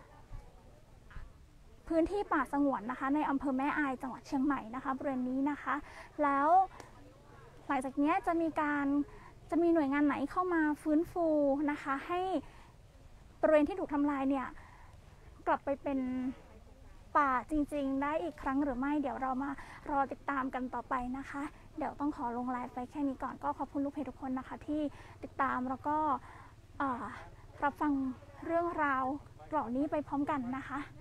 [SPEAKER 1] พื้นที่ป่าสงวนนะคะในอำเภอแม่อายจังหวัดเชียงใหม่นะคะบริเวณนี้นะคะแล้วหลังจากนี้จะมีการจะมีหน่วยงานไหนเข้ามาฟื้นฟูนะคะให้บริเวณที่ถูกทำลายเนี่ยกลับไปเป็นป่าจริงๆได้อีกครั้งหรือไม่เดี๋ยวเรามารอติดตามกันต่อไปนะคะเดี๋ยวต้องขอลงไลฟ์ไปแค่นี้ก่อนก็ขอบคุณลูกเพจทุกคนนะคะที่ติดตามแล้วก็รับฟังเรื่องราวเหล่านี้ไปพร้อมกันนะคะ